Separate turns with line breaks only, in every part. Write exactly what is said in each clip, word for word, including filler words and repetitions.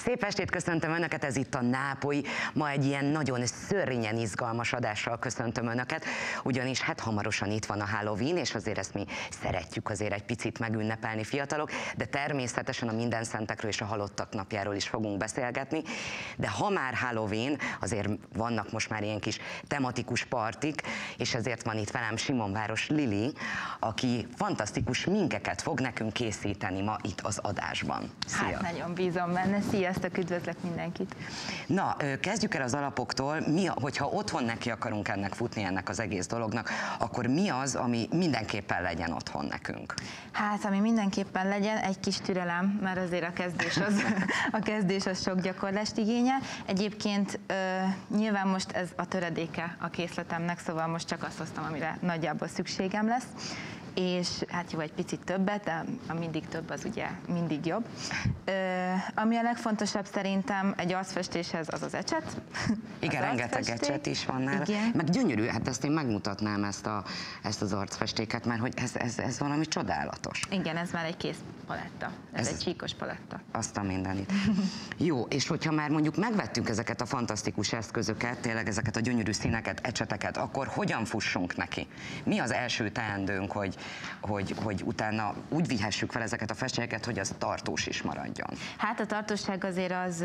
Szép estét, köszöntöm Önöket, ez itt a Nápolyi. Ma egy ilyen nagyon szörnyen izgalmas adással köszöntöm Önöket, ugyanis hát hamarosan itt van a Halloween, és azért ezt mi szeretjük azért egy picit megünnepelni, fiatalok, de természetesen a Mindenszentekről és a Halottak napjáról is fogunk beszélgetni. De ha már Halloween, azért vannak most már ilyen kis tematikus partik, és ezért van itt velem Simonváros Lili, aki fantasztikus minkeket fog nekünk készíteni ma itt az adásban. Szia!
Hát nagyon bízom benne. Sziasztok, üdvözlök mindenkit!
Na, kezdjük el az alapoktól. Mi, hogyha otthon neki akarunk ennek futni, ennek az egész dolognak, akkor mi az, ami mindenképpen legyen otthon nekünk?
Hát, ami mindenképpen legyen, egy kis türelem, mert azért a kezdés az, a kezdés az sok gyakorlást igényel. Egyébként ö, nyilván most ez a töredéke a készletemnek, szóval most csak azt hoztam, amire nagyjából szükségem lesz. És hát jó, egy picit többet, de a mindig több az ugye mindig jobb. Ö, ami a legfontosabb szerintem egy arcfestéshez az az ecset.
Igen, az rengeteg ecset is van nála.
Igen.
Meg gyönyörű, hát ezt én megmutatnám ezt, a, ezt az arcfestéket, mert hogy ez, ez, ez valami csodálatos.
Igen, ez már egy kész paletta. Ez, ez egy csíkos paletta.
Azt a mindenit. Jó, és hogyha már mondjuk megvettünk ezeket a fantasztikus eszközöket, tényleg ezeket a gyönyörű színeket, ecseteket, akkor hogyan fussunk neki? Mi az első teendőnk, hogy Hogy, hogy utána úgy vihessük fel ezeket a festéket, hogy az tartós is maradjon? Hát
a tartóság azért az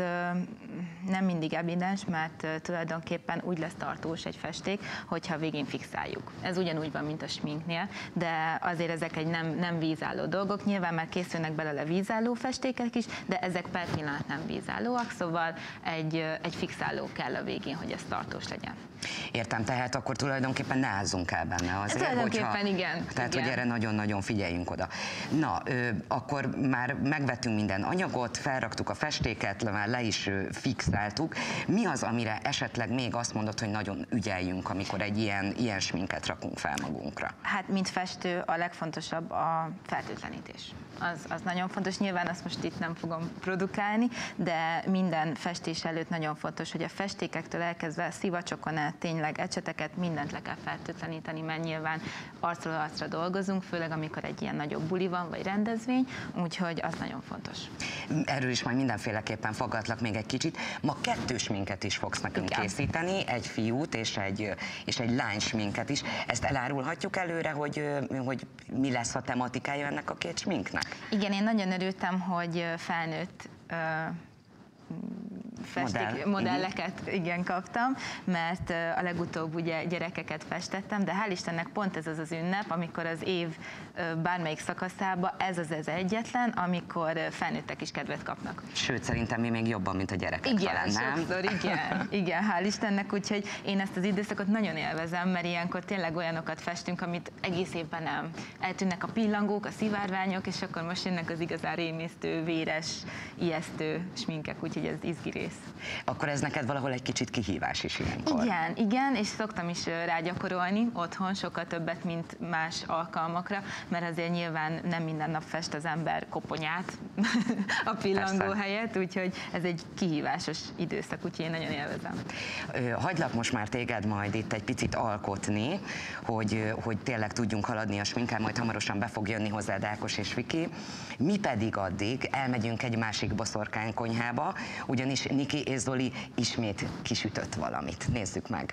nem mindig evidens, mert tulajdonképpen úgy lesz tartós egy festék, hogyha végén fixáljuk. Ez ugyanúgy van, mint a sminknél, de azért ezek egy nem, nem vízálló dolgok. Nyilván már készülnek belőle vízálló festékek is, de ezek per pillanat nem vízállóak, szóval egy, egy fixáló kell a végén, hogy ez tartós legyen. Értem, tehát akkor tulajdonképpen ne ázzunk el benne azért, tulajdonképpen hogyha, igen. Tehát, igen. Hogy erre nagyon-nagyon figyeljünk oda. Na, ö, akkor már megvettünk minden anyagot, felraktuk a festéket, már le is ö, fixáltuk. Mi az, amire esetleg még azt mondod, hogy nagyon ügyeljünk, amikor egy ilyen, ilyen sminket rakunk fel magunkra? Hát, mint festő, a legfontosabb a fertőtlenítés. Az, az nagyon fontos, nyilván azt most itt nem fogom produkálni, de minden festés előtt nagyon fontos, hogy a festékektől elkezdve szivacsokon át, tényleg ecseteket, mindent le kell fertőtleníteni, mert nyilván arcról arcra dolgozunk, főleg amikor egy ilyen nagyobb buli van, vagy rendezvény, úgyhogy az nagyon fontos. Erről is majd mindenféleképpen fogadlak még egy kicsit. Ma kettős minket is fogsz nekünk Igen. készíteni, egy fiút és egy, és egy lány sminket is. Ezt elárulhatjuk előre, hogy, hogy mi lesz a tematikája ennek a két sminknek? Igen, én nagyon örültem, hogy felnőtt festék, Modell. modelleket igen, kaptam, mert a legutóbb ugye gyerekeket festettem, de hál' Istennek pont ez az az ünnep, amikor az év bármelyik szakaszába ez az ez egyetlen, amikor felnőttek is kedvet kapnak. Sőt, szerintem mi még jobban, mint a gyerekek igen, talán, nem? Sokszor, igen, igen, hál' Istennek, úgyhogy én ezt az időszakot nagyon élvezem, mert ilyenkor tényleg olyanokat festünk, amit egész évben nem. Eltűnnek a pillangók, a szivárványok, és akkor most jönnek az igazán rémisztő, véres, ijesztő sminkek, úgyhogy ez izgi rész. Akkor ez neked valahol egy kicsit kihívás is ilyenkor. Igen, igen, és szoktam is rágyakorolni otthon sokkal többet, mint más alkalmakra, mert azért nyilván nem minden nap fest az ember koponyát a pillangó Persze. helyett, úgyhogy ez egy kihívásos időszak, úgyhogy én nagyon élvezem. Hagylak most már téged majd itt egy picit alkotni, hogy, hogy tényleg tudjunk haladni a sminken, majd hamarosan be fog jönni hozzá Ákos és Viki. Mi pedig addig elmegyünk egy másik boszorkánykonyhába, ugyanis Niki és Zoli ismét kisütött valamit. Nézzük meg!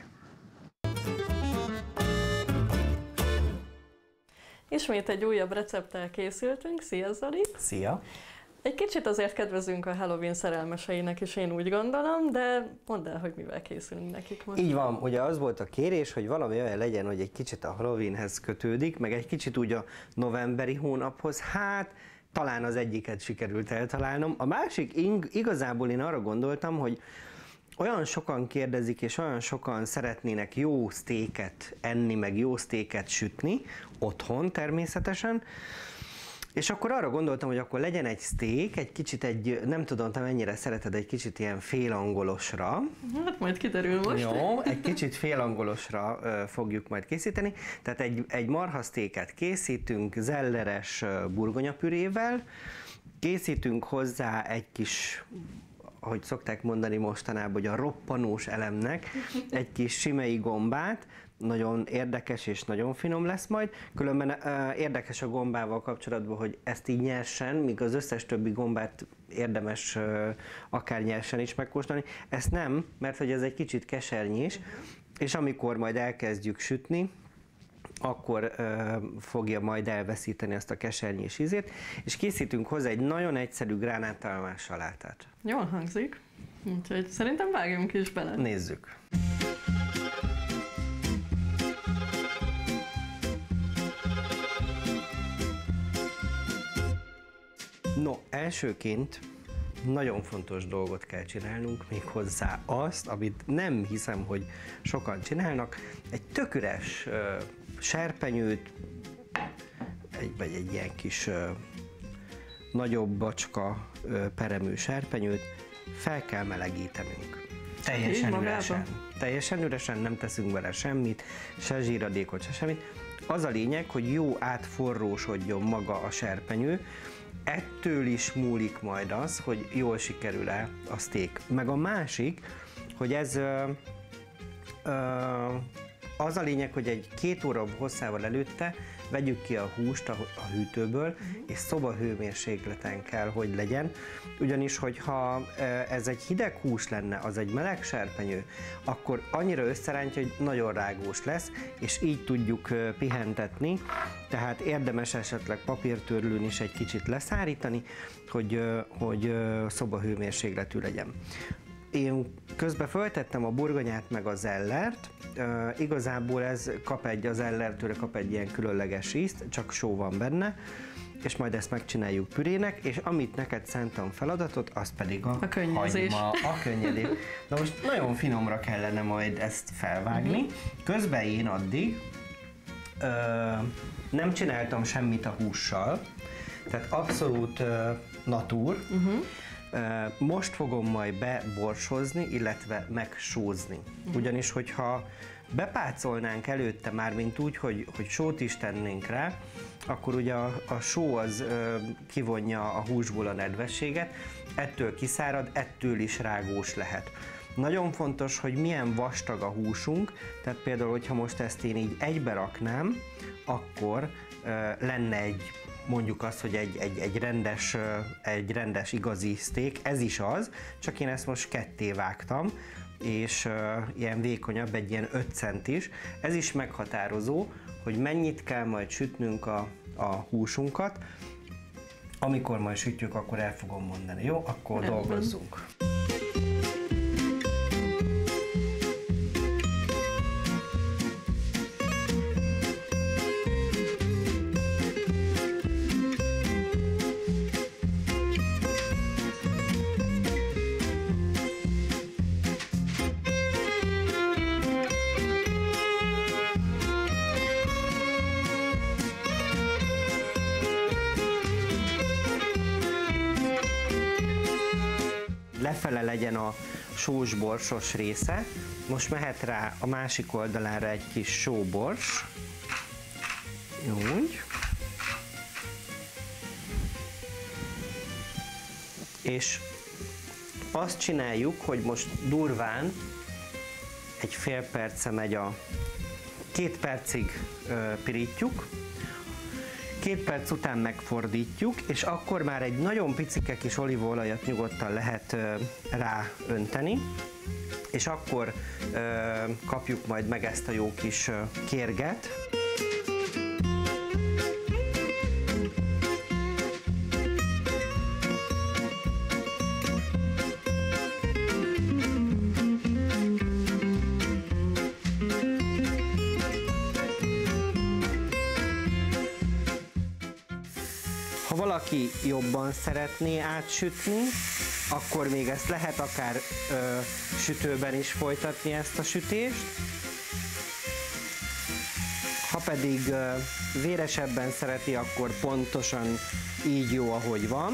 Ismét egy újabb recepttel készültünk. Szia, Zoli!
Szia!
Egy kicsit azért kedvezünk a Halloween szerelmeseinek is, én úgy gondolom, de mondd el, hogy mivel készülünk nekik most.
Így van, ugye az volt a kérés, hogy valami olyan legyen, hogy egy kicsit a Halloweenhez kötődik, meg egy kicsit úgy a novemberi hónaphoz, hát talán az egyiket sikerült eltalálnom. A másik, igazából én arra gondoltam, hogy olyan sokan kérdezik, és olyan sokan szeretnének jó sztéket enni, meg jó sztéket sütni, otthon természetesen, és akkor arra gondoltam, hogy akkor legyen egy szték, egy kicsit egy, nem tudom, te mennyire szereted, egy kicsit ilyen félangolosra.
Hát majd kiderül most.
Jó, egy kicsit félangolosra uh, fogjuk majd készíteni. Tehát egy, egy marhasztéket készítünk zelleres uh, burgonyapürével, készítünk hozzá egy kis, ahogy szokták mondani mostanában, hogy a roppanós elemnek egy kis simei gombát, nagyon érdekes és nagyon finom lesz majd. Különben uh, érdekes a gombával kapcsolatban, hogy ezt így nyersen, míg az összes többi gombát érdemes akár nyersen is megkóstolni. Ezt nem, mert hogy ez egy kicsit kesernyés, és amikor majd elkezdjük sütni, akkor ö, fogja majd elveszíteni ezt a kesernyés ízét, és készítünk hozzá egy nagyon egyszerű gránátálmás salátát.
Jól hangzik, úgyhogy szerintem vágjunk is bele.
Nézzük! No, elsőként nagyon fontos dolgot kell csinálnunk, méghozzá azt, amit nem hiszem, hogy sokan csinálnak, egy tök üres ö, serpenyőt, egy, vagy egy ilyen kis ö, nagyobb bacska ö, peremű serpenyőt fel kell melegítenünk. Teljesen
Így
üresen. Teljesen üresen, nem teszünk vele semmit, se zsíradékot, se semmit. Az a lényeg, hogy jó átforrósodjon maga a serpenyő, ettől is múlik majd az, hogy jól sikerül-e a steak. Meg a másik, hogy ez ö, ö, az a lényeg, hogy egy két óra hosszával előtte vegyük ki a húst a, a hűtőből, uh-huh. és szobahőmérsékleten kell, hogy legyen. Ugyanis, hogyha ez egy hideg hús lenne, az egy meleg serpenyő, akkor annyira összerántja, hogy nagyon rágós lesz, és így tudjuk pihentetni. Tehát érdemes esetleg papírtörlőn is egy kicsit leszárítani, hogy, hogy szobahőmérsékletű legyen. Én közben föltettem a burgonyát meg a zellert, uh, igazából ez kap egy, az zellertől kap egy ilyen különleges ízt, csak só van benne, és majd ezt megcsináljuk pürének, és amit neked szántam feladatot, az pedig a,
a könnyezés.
hagyma, a könnyedés. Na most nagyon finomra kellene majd ezt felvágni, uh-huh. közben én addig uh, nem csináltam semmit a hússal, tehát abszolút uh, natúr, uh-huh. Most fogom majd beborsozni, illetve megsózni. Ugyanis, hogyha bepácolnánk előtte már, mint úgy, hogy, hogy sót is tennénk rá, akkor ugye a, a só az ö, kivonja a húsból a nedvességet, ettől kiszárad, ettől is rágós lehet. Nagyon fontos, hogy milyen vastag a húsunk, tehát például, hogyha most ezt én így egybe raknám, akkor ö, lenne egy mondjuk azt, hogy egy, egy, egy, rendes, egy rendes igazi steak, ez is az, csak én ezt most ketté vágtam, és uh, ilyen vékonyabb, egy ilyen öt centis. Ez is meghatározó, hogy mennyit kell majd sütnünk a, a húsunkat. Amikor majd sütjük, akkor el fogom mondani. Jó? Akkor
Ebben.
dolgozzunk. Lefele legyen a sós borsos része. Most mehet rá a másik oldalára egy kis sóbors. Úgy. És azt csináljuk, hogy most durván egy fél perce megy a két percig ö, pirítjuk, két perc után megfordítjuk, és akkor már egy nagyon picike kis olívaolajat nyugodtan lehet ö, ráönteni, és akkor ö, kapjuk majd meg ezt a jó kis ö, kérget. Ha valaki jobban szeretné átsütni, akkor még ezt lehet akár ö, sütőben is folytatni, ezt a sütést. Ha pedig ö, véresebben szereti, akkor pontosan így jó, ahogy van.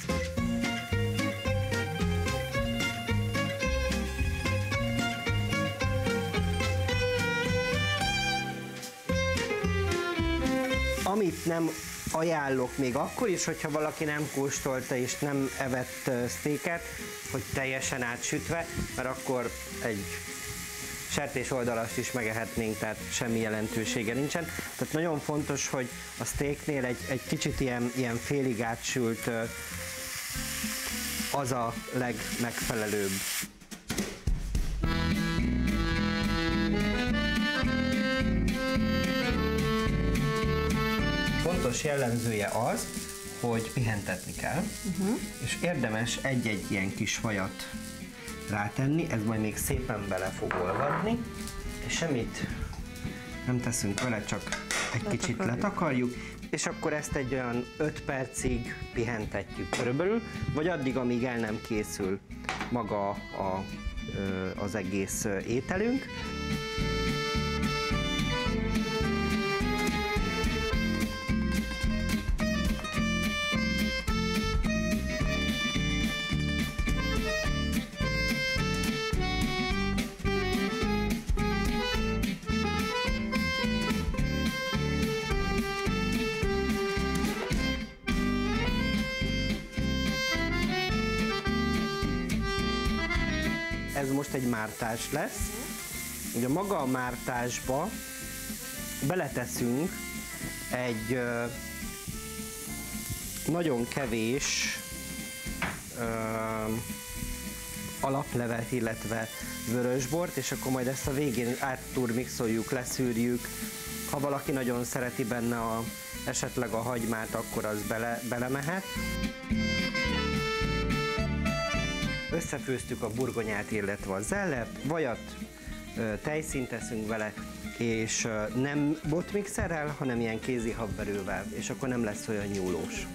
Amit nem ajánlok még akkor is, hogyha valaki nem kóstolta és nem evett sztéket, hogy teljesen átsütve, mert akkor egy sertés oldalast is megehetnénk, tehát semmi jelentősége nincsen. Tehát nagyon fontos, hogy a sztéknél egy, egy kicsit ilyen, ilyen félig átsült az a legmegfelelőbb. Fontos jellemzője az, hogy pihentetni kell, uh-huh. és érdemes egy-egy ilyen kis vajat rátenni, ez majd még szépen bele fog olvadni, és semmit nem teszünk vele, csak egy letakarjuk. kicsit letakarjuk, és akkor ezt egy olyan öt percig pihentetjük körülbelül, vagy addig, amíg el nem készül maga a, az egész ételünk. Ez most egy mártás lesz. Ugye maga a mártásba beleteszünk egy ö, nagyon kevés ö, alaplevet, illetve vörösbort, és akkor majd ezt a végén átturmixoljuk, leszűrjük. Ha valaki nagyon szereti benne a, esetleg a hagymát, akkor az bele, belemehet. Összefőztük a burgonyát, illetve a zellert, vajat, tejszínt teszünk vele, és nem botmixerrel, hanem ilyen kézi habverővel, és akkor nem lesz olyan nyúlós.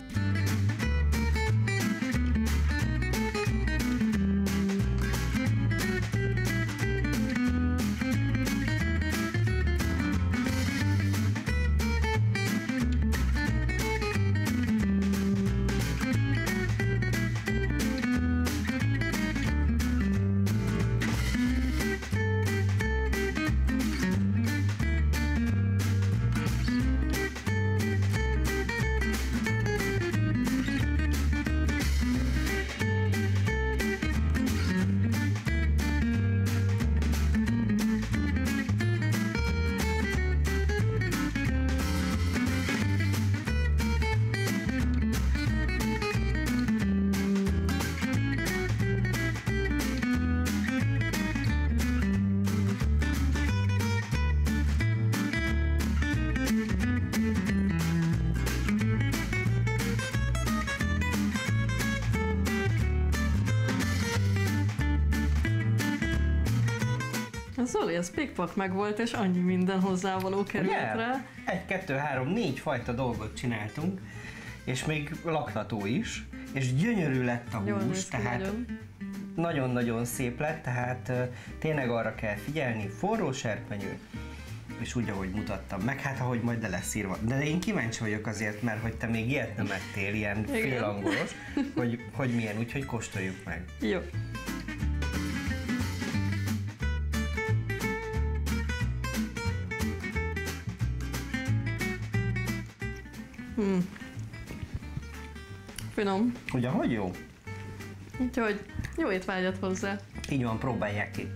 Zoli, ez pikpak meg volt, és annyi minden hozzávaló került
yeah.
rá.
Egy, kettő, három, négy fajta dolgot csináltunk, és még laktató is, és gyönyörű lett a
Jól
hús, tehát nagyon-nagyon szép lett, tehát uh, tényleg arra kell figyelni, forró serpenyő, és úgy, ahogy mutattam, meg hát ahogy majd le lesz írva. De én kíváncsi vagyok azért, mert hogy te még ilyet nem ettél, ilyen félangolos, hogy, hogy milyen, úgyhogy kóstoljuk meg.
Jó. Hmm. Finom.
Ugye, hogy jó?
Úgyhogy jó étvágyat hozzá.
Így van, próbálják ki.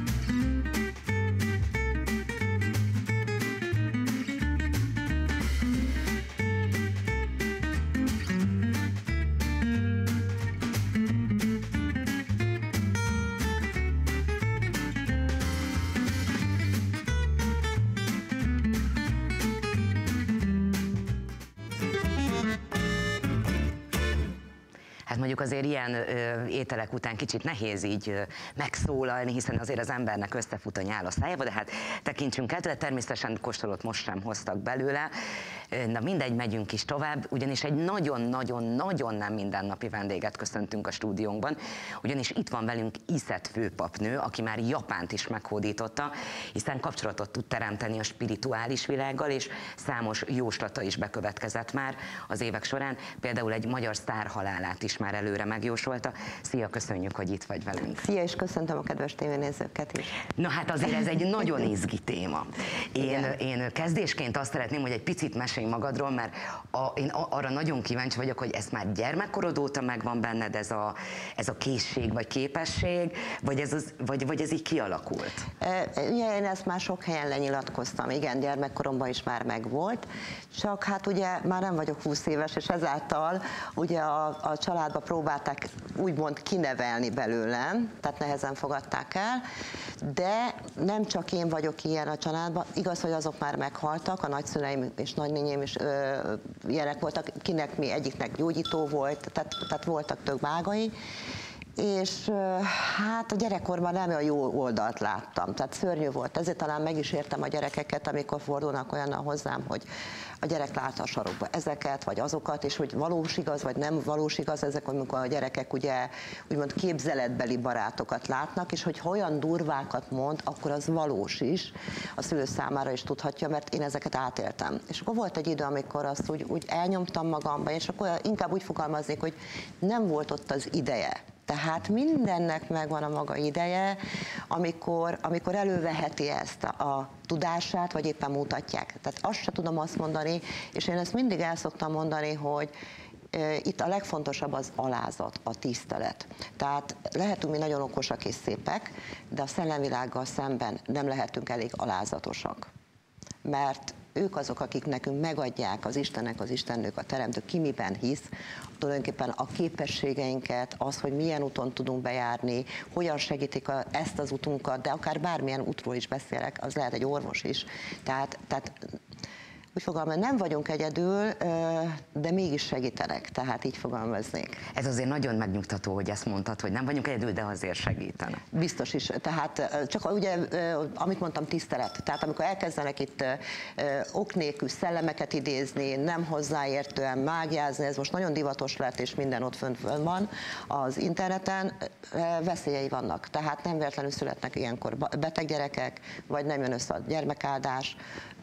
Hát mondjuk azért ilyen ö, ételek után kicsit nehéz így ö, megszólalni, hiszen azért az embernek összefut a nyál a szájába, de hát tekintsünk el, de természetesen kóstolót most sem hoztak belőle. Na mindegy, megyünk is tovább, ugyanis egy nagyon-nagyon-nagyon nem mindennapi vendéget köszöntünk a stúdiónkban, ugyanis itt van velünk Iszet főpapnő, aki már Japánt is meghódította, hiszen kapcsolatot tud teremteni a spirituális világgal, és számos jóslata is bekövetkezett már az évek során, például egy magyar sztár halálát is már előre megjósolta. Szia, köszönjük, hogy itt vagy velünk.
Szia, és köszöntöm a kedves tévénézőket is.
Na hát azért ez egy nagyon izgi téma. Én, én kezdésként azt szeretném, hogy egy picit mesélj mesélj magadról, mert a, én arra nagyon kíváncsi vagyok, hogy ez már gyermekkorod óta megvan benned ez a, ez a készség vagy képesség, vagy ez, az, vagy, vagy ez így kialakult?
Ugye én ezt már sok helyen lenyilatkoztam, igen, gyermekkoromban is már megvolt, csak hát ugye már nem vagyok húsz éves, és ezáltal ugye a, a családba próbálták úgymond kinevelni belőlem, tehát nehezen fogadták el, de nem csak én vagyok ilyen a családban, igaz, hogy azok már meghaltak, a nagyszüleim és nagynényém is ö, ilyenek voltak, kinek mi egyiknek gyógyító volt, tehát, tehát voltak tök mágai, és hát a gyerekkorban nem a jó oldalt láttam, tehát szörnyű volt. Ezért talán meg is értem a gyerekeket, amikor fordulnak olyannal hozzám, hogy a gyerek látta a sarokba ezeket, vagy azokat, és hogy valós igaz, vagy nem valós igaz ezek, amikor a gyerekek ugye úgymond képzeletbeli barátokat látnak, és hogy olyan durvákat mond, akkor az valós is, a szülő számára is tudhatja, mert én ezeket átéltem. És akkor volt egy idő, amikor azt úgy, úgy elnyomtam magamba, és akkor inkább úgy fogalmaznék, hogy nem volt ott az ideje. Tehát mindennek megvan a maga ideje, amikor, amikor előveheti ezt a, a tudását, vagy éppen mutatják. Tehát azt se tudom azt mondani, és én ezt mindig el szoktam mondani, hogy e, itt a legfontosabb az alázat, a tisztelet. Tehát lehetünk mi nagyon okosak és szépek, de a szellemvilággal szemben nem lehetünk elég alázatosak. Mert ők azok, akik nekünk megadják, az Istennek, az Istennők, a Teremtő, ki miben hisz, tulajdonképpen a képességeinket, az, hogy milyen úton tudunk bejárni, hogyan segítik a, ezt az utunkat, de akár bármilyen útról is beszélek, az lehet egy orvos is. Tehát, tehát úgy fogalmaz, nem vagyunk egyedül, de mégis segítenek, tehát így fogalmaznék.
Ez azért nagyon megnyugtató, hogy ezt mondtad, hogy nem vagyunk egyedül, de azért segítenek.
Biztos is, tehát csak ugye, amit mondtam, tisztelet. Tehát amikor elkezdenek itt ok nélkül szellemeket idézni, nem hozzáértően mágiázni, ez most nagyon divatos lett, és minden ott fönt van az interneten, veszélyei vannak. Tehát nem véletlenül születnek ilyenkor beteg gyerekek, vagy nem jön össze a gyermekáldás.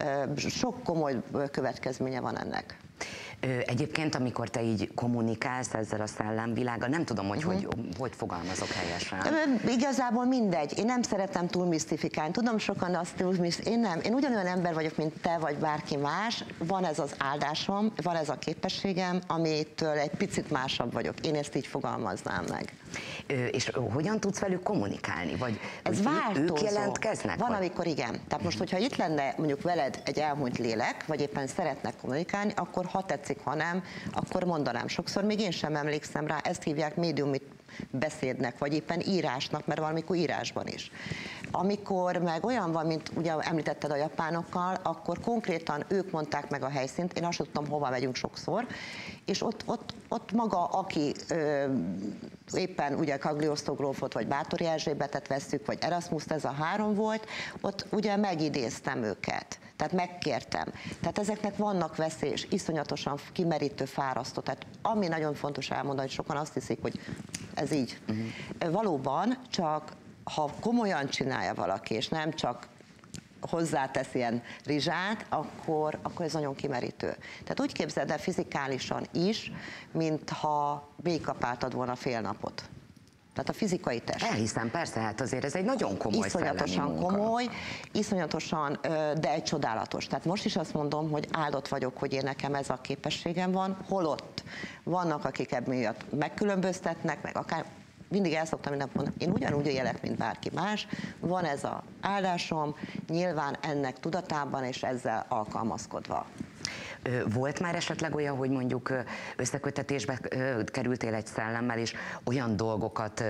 Sok komoly következménye van ennek.
Egyébként, amikor te így kommunikálsz ezzel a szellemvilággal, nem tudom, hogy uh-huh. hogy, hogy fogalmazok helyesen.
Igazából mindegy. Én nem szeretem túl misztifikálni. Tudom, sokan azt túl én nem. Én ugyanolyan ember vagyok, mint te, vagy bárki más. Van ez az áldásom, van ez a képességem, amitől egy picit másabb vagyok. Én ezt így fogalmaznám meg.
És hogyan tudsz velük kommunikálni? Vagy
ez változó.
Ők jelentkeznek?
Van,
vagy?
amikor igen. Tehát most, hogyha itt lenne mondjuk veled egy elhunyt lélek, vagy éppen szeretnek kommunikálni, akkor ha tetszik, ha nem, akkor mondanám. Sokszor még én sem emlékszem rá, ezt hívják médiumi beszédnek, vagy éppen írásnak, mert valamikor írásban is. Amikor meg olyan van, mint ugye említetted a japánokkal, akkor konkrétan ők mondták meg a helyszínt, én azt tudtam, hova megyünk sokszor, és ott, ott, ott maga, aki ö, éppen ugye Cagliostro grófot, vagy Báthori Erzsébetet vesszük, vagy Erasmuszt, ez a három volt, ott ugye megidéztem őket. Tehát megkértem. Tehát ezeknek vannak veszély, és iszonyatosan kimerítő, fárasztó. Tehát ami nagyon fontos elmondani, hogy sokan azt hiszik, hogy ez így. Uh-huh. Valóban, csak ha komolyan csinálja valaki, és nem csak hozzátesz ilyen rizsát, akkor, akkor ez nagyon kimerítő. Tehát úgy képzeld el fizikálisan is, mintha békapáltad volna fél napot. Tehát a fizikai test.
Elhiszem, persze, hát azért ez egy nagyon komoly
iszonyatosan komoly, iszonyatosan, de egy csodálatos. Tehát most is azt mondom, hogy áldott vagyok, hogy én nekem ez a képességem van, holott vannak, akik ebből miatt megkülönböztetnek, meg akár mindig el szoktam mindent mondani, én ugyanúgy élek, mint bárki más, van ez az áldásom, nyilván ennek tudatában és ezzel alkalmazkodva.
Volt már esetleg olyan, hogy mondjuk összekötetésbe kerültél egy szellemmel, és olyan dolgokat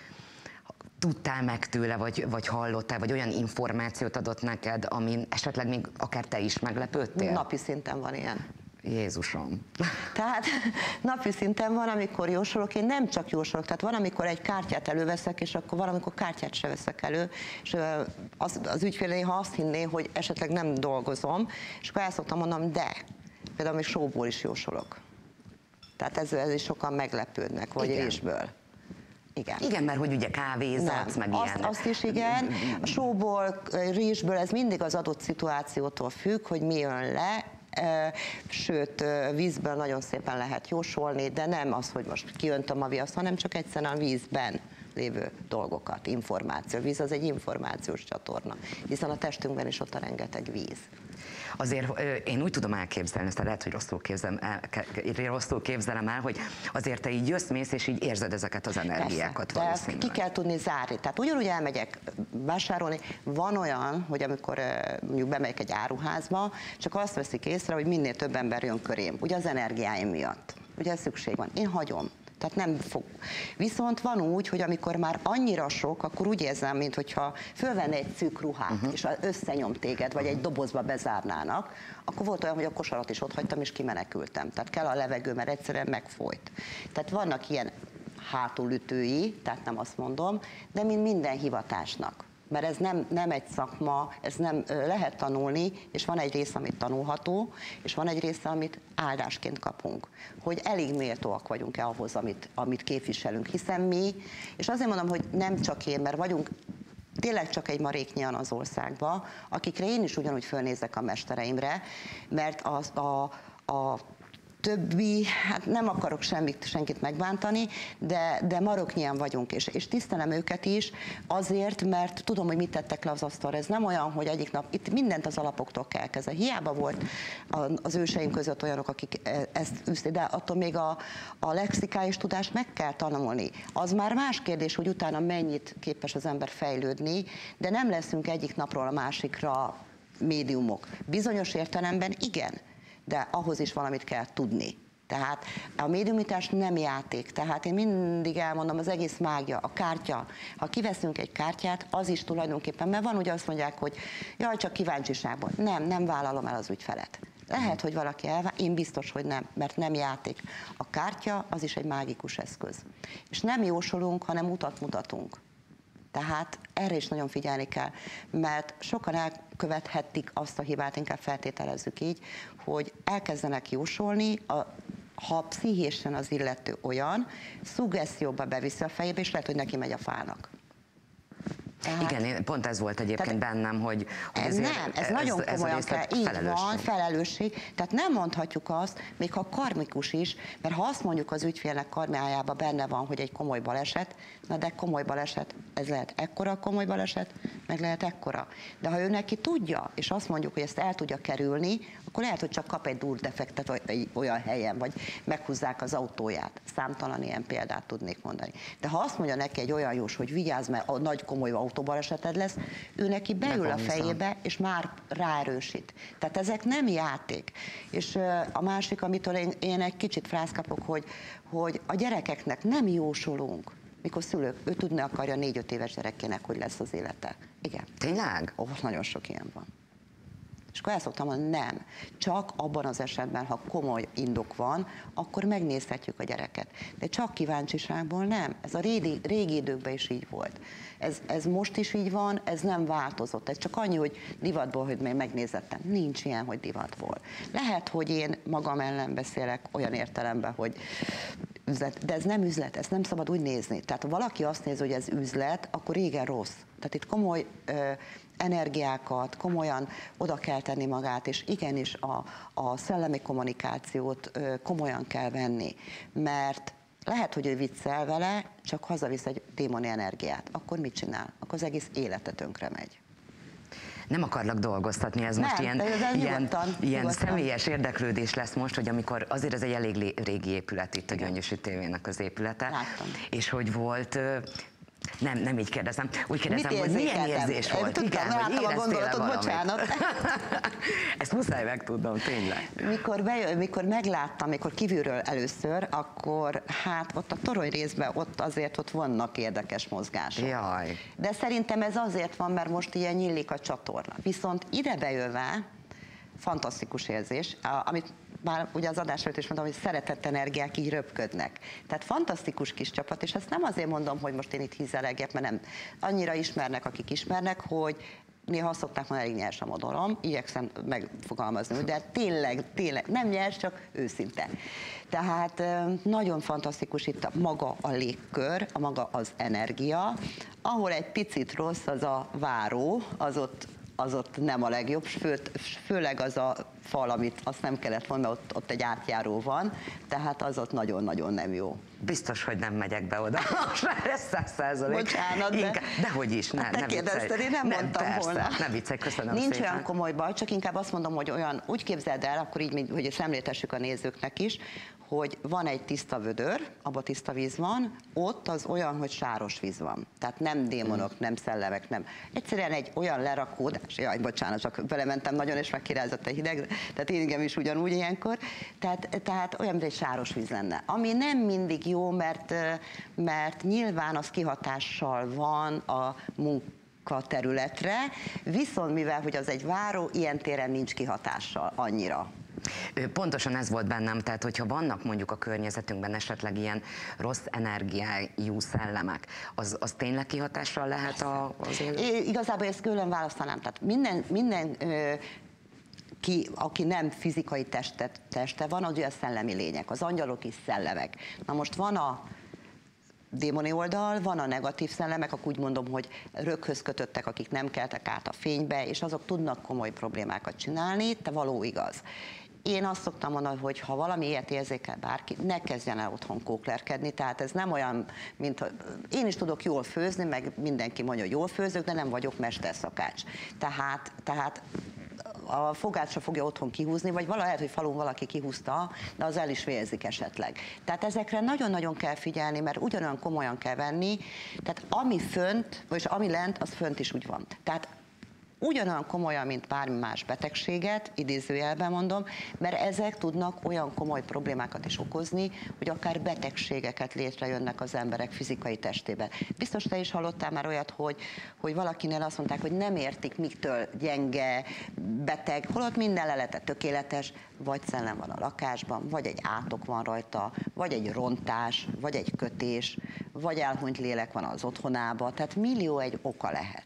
tudtál meg tőle, vagy, vagy hallottál, vagy olyan információt adott neked, amin esetleg még akár te is meglepődtél?
Napi szinten van ilyen.
Jézusom.
Tehát napi szinten van, amikor jósolok, én nem csak jósolok, tehát van, amikor egy kártyát előveszek, és akkor van, amikor kártyát se veszek elő, és az, az ügyfél néha azt hinné, hogy esetleg nem dolgozom, és akkor el szoktam mondom, de például még showból is jósolok. Tehát ezzel ez is sokan meglepődnek, vagy
igen.
Résből. Igen.
Igen, mert hogy ugye kávézatsz, meg
azt,
ilyen.
Azt is igen. A showból, résből ez mindig az adott szituációtól függ, hogy mi jön le, sőt, vízből nagyon szépen lehet jósolni, de nem az, hogy most kiöntöm a viaszt, hanem csak egyszerűen a vízben lévő dolgokat, információ. A víz az egy információs csatorna, hiszen a testünkben is ott a rengeteg víz.
Azért ö, én úgy tudom elképzelni, aztán lehet, hogy rosszul képzelem el, rosszul képzelem el, hogy azért te így jössz, mész, és így érzed ezeket az energiákat.
Persze, de ezt ki kell tudni zárni. Tehát ugyanúgy elmegyek vásárolni, van olyan, hogy amikor mondjuk bemegyek egy áruházba, csak azt veszik észre, hogy minél több ember jön körém, ugye az energiáim miatt. Ugye szükség van. Én hagyom. Tehát nem fog. Viszont van úgy, hogy amikor már annyira sok, akkor úgy érzem, mintha fölvenne egy szűk ruhát, uh-huh. és összenyom téged, vagy egy dobozba bezárnának, akkor volt olyan, hogy a kosarat is ott hagytam, és kimenekültem. Tehát kell a levegő, mert egyszerűen megfolyt. Tehát vannak ilyen hátulütői, tehát nem azt mondom, de mint minden hivatásnak. Mert ez nem, nem egy szakma, ez nem lehet tanulni, és van egy része, amit tanulható, és van egy része, amit áldásként kapunk. Hogy elég méltóak vagyunk-e ahhoz, amit, amit képviselünk. Hiszen mi, és azért mondom, hogy nem csak én, mert vagyunk tényleg csak egy maréknyian az országban, akikre én is ugyanúgy fölnézek a mestereimre, mert az, a, a többi, hát nem akarok semmit, senkit megbántani, de, de maroknyian vagyunk, és, és tisztelem őket is azért, mert tudom, hogy mit tettek le az asztalra. Ez nem olyan, hogy egyik nap, itt mindent az alapoktól kell kezdeni. Hiába volt az őseim között olyanok, akik ezt üzték, de attól még a, a lexikális tudást meg kell tanulni. Az már más kérdés, hogy utána mennyit képes az ember fejlődni, de nem leszünk egyik napról a másikra médiumok. Bizonyos értelemben igen, de ahhoz is valamit kell tudni. Tehát a médiumitás nem játék, tehát én mindig elmondom, az egész mágia, a kártya, ha kiveszünk egy kártyát, az is tulajdonképpen, mert van ugye azt mondják, hogy jaj, csak kíváncsiságból. Nem, nem vállalom el az ügyfelet. Lehet, hogy valaki elvá, én biztos, hogy nem, mert nem játék. A kártya az is egy mágikus eszköz. És nem jósolunk, hanem utat mutatunk. Tehát erre is nagyon figyelni kell, mert sokan elkövethetik azt a hibát, inkább feltételezzük így, hogy elkezdenek jósolni, a, ha pszichésen az illető olyan, szuggesztióba beviszi a fejébe, és lehet, hogy neki megy a fának. Tehát,
igen, én, pont ez volt egyébként tehát, bennem, hogy, hogy
ez nem, ez, ez nagyon ez, komolyan ez kell, így felelősség. Van, felelősség. Tehát nem mondhatjuk azt, még ha karmikus is, mert ha azt mondjuk az ügyfélnek karmájában benne van, hogy egy komoly baleset, na de komoly baleset, ez lehet ekkora komoly baleset, meg lehet ekkora. De ha ő neki tudja, és azt mondjuk, hogy ezt el tudja kerülni, akkor lehet, hogy csak kap egy durdefektet olyan helyen, vagy meghúzzák az autóját. Számtalan ilyen példát tudnék mondani. De ha azt mondja neki egy olyan jós, hogy vigyázz, mert a nagy komoly autóbaleseted lesz, ő neki beül a fejébe, és már ráerősít. Tehát ezek nem játék. És a másik, amitől én, én egy kicsit frász kapok, hogy, hogy a gyerekeknek nem jósolunk. Mikor szülők, ő tudni akarja négy-öt éves gyerekének, hogy lesz az élete. Igen.
Tényleg?
Ó, nagyon sok ilyen van. És akkor el szoktam mondani, nem. Csak abban az esetben, ha komoly indok van, akkor megnézhetjük a gyereket. De csak kíváncsiságból nem. Ez a régi, régi időkben is így volt. Ez, ez most is így van, ez nem változott. Ez csak annyi, hogy divatból, hogy még megnézettem. Nincs ilyen, hogy divatból. Lehet, hogy én magam ellen beszélek olyan értelemben, hogy üzlet, de ez nem üzlet, ezt nem szabad úgy nézni. Tehát ha valaki azt nézi, hogy ez üzlet, akkor régen rossz. Tehát itt komoly ö, energiákat, komolyan oda kell tenni magát, és igenis a, a szellemi kommunikációt ö, komolyan kell venni. Mert lehet, hogy ő viccel vele, csak hazavisz egy démoni energiát. Akkor mit csinál? Akkor az egész élete tönkre megy.
Nem akarlak dolgoztatni, ez
nem,
most ilyen,
ez
ilyen,
nyugodtan,
ilyen
nyugodtan.
személyes érdeklődés lesz most, hogy amikor azért ez egy elég régi épület itt, a Gyöngyösi tévének az épülete,
Láttam.
és hogy volt... Nem, nem így kérdezem. Úgy kérdezem,
Mit
hogy milyen érzés volt.
Tudtam,
igen,
láttam
hogy
a gondolatot,
valamit.
bocsánat.
Ezt muszáj megtudnom, tényleg.
Mikor, bejö, mikor megláttam, mikor kívülről először, akkor hát ott a torony részben ott azért ott vannak érdekes mozgások.
Jaj.
De szerintem ez azért van, mert most ilyen nyílik a csatorna. Viszont ide bejöve, fantasztikus érzés, amit már ugye az adás előtt is mondtam, hogy szeretett energiák így röpködnek. Tehát fantasztikus kis csapat, és ezt nem azért mondom, hogy most én itt hízelegjek, mert nem. Annyira ismernek, akik ismernek, hogy néha azt szokták mondani, elég nyers a modorom, igyekszem megfogalmazni, de tényleg, tényleg nem nyers, csak őszinte. Tehát nagyon fantasztikus itt a maga a légkör, a maga az energia, ahol egy picit rossz az a váró, az ott az ott nem a legjobb, fő, főleg az a fal, amit azt nem kellett volna, ott, ott egy átjáró van, tehát az ott nagyon-nagyon nem jó.
Biztos, hogy nem megyek be oda. Most már ez száz százalék.
Bocsánat, de...
Inkább, dehogy is, ne,
Hát te
ne
kérdezted, én nem, nem mondtam
persze,
volna.
Ne viccelj, köszönöm
Nincs
szépen.
olyan komoly baj, csak inkább azt mondom, hogy olyan, úgy képzeld el, akkor így, hogy szemléltessük a nézőknek is, hogy van egy tiszta vödör, abban tiszta víz van, ott az olyan, hogy sáros víz van. Tehát nem démonok, nem szellemek, nem. Egyszerűen egy olyan lerakódás, jaj, bocsánat, csak belementem nagyon, és megkirázott a hideg, tehát én engem is ugyanúgy ilyenkor, tehát, tehát olyan, mint egy sáros víz lenne. Ami nem mindig jó, mert, mert nyilván az kihatással van a munkaterületre, viszont mivel, hogy az egy váró, ilyen téren nincs kihatással annyira.
Pontosan ez volt bennem, tehát hogyha vannak mondjuk a környezetünkben esetleg ilyen rossz energiájú szellemek, az, az tényleg kihatással lehet a, az élet?
Igazából ezt külön választanám, tehát minden, minden ö, ki, aki nem fizikai testet, teste van, az ugye a szellemi lények, az angyalok is szellemek. Na most van a démoni oldal, van a negatív szellemek, akkor úgy mondom, hogy röghöz kötöttek, akik nem keltek át a fénybe, és azok tudnak komoly problémákat csinálni, te való igaz. Én azt szoktam mondani, hogy ha valami ilyet érzékel bárki, ne kezdjen el otthon kóklerkedni, tehát ez nem olyan, mint hogy én is tudok jól főzni, meg mindenki mondja, hogy jól főzök, de nem vagyok mesterszakács. Tehát, tehát a fogácsa fogja otthon kihúzni, vagy vala, lehet, hogy falun valaki kihúzta, de az el is vérzik esetleg. Tehát ezekre nagyon-nagyon kell figyelni, mert ugyanolyan komolyan kell venni, tehát ami fönt, vagy ami lent, az fönt is úgy van. Tehát ugyanolyan komolyan, mint bármi más betegséget, idézőjelben mondom, mert ezek tudnak olyan komoly problémákat is okozni, hogy akár betegségeket létrejönnek az emberek fizikai testében. Biztos te is hallottál már olyat, hogy, hogy valakinél azt mondták, hogy nem értik, miktől gyenge, beteg, holott minden lelete tökéletes, vagy szellem van a lakásban, vagy egy átok van rajta, vagy egy rontás, vagy egy kötés, vagy elhunyt lélek van az otthonában, tehát millió egy oka lehet.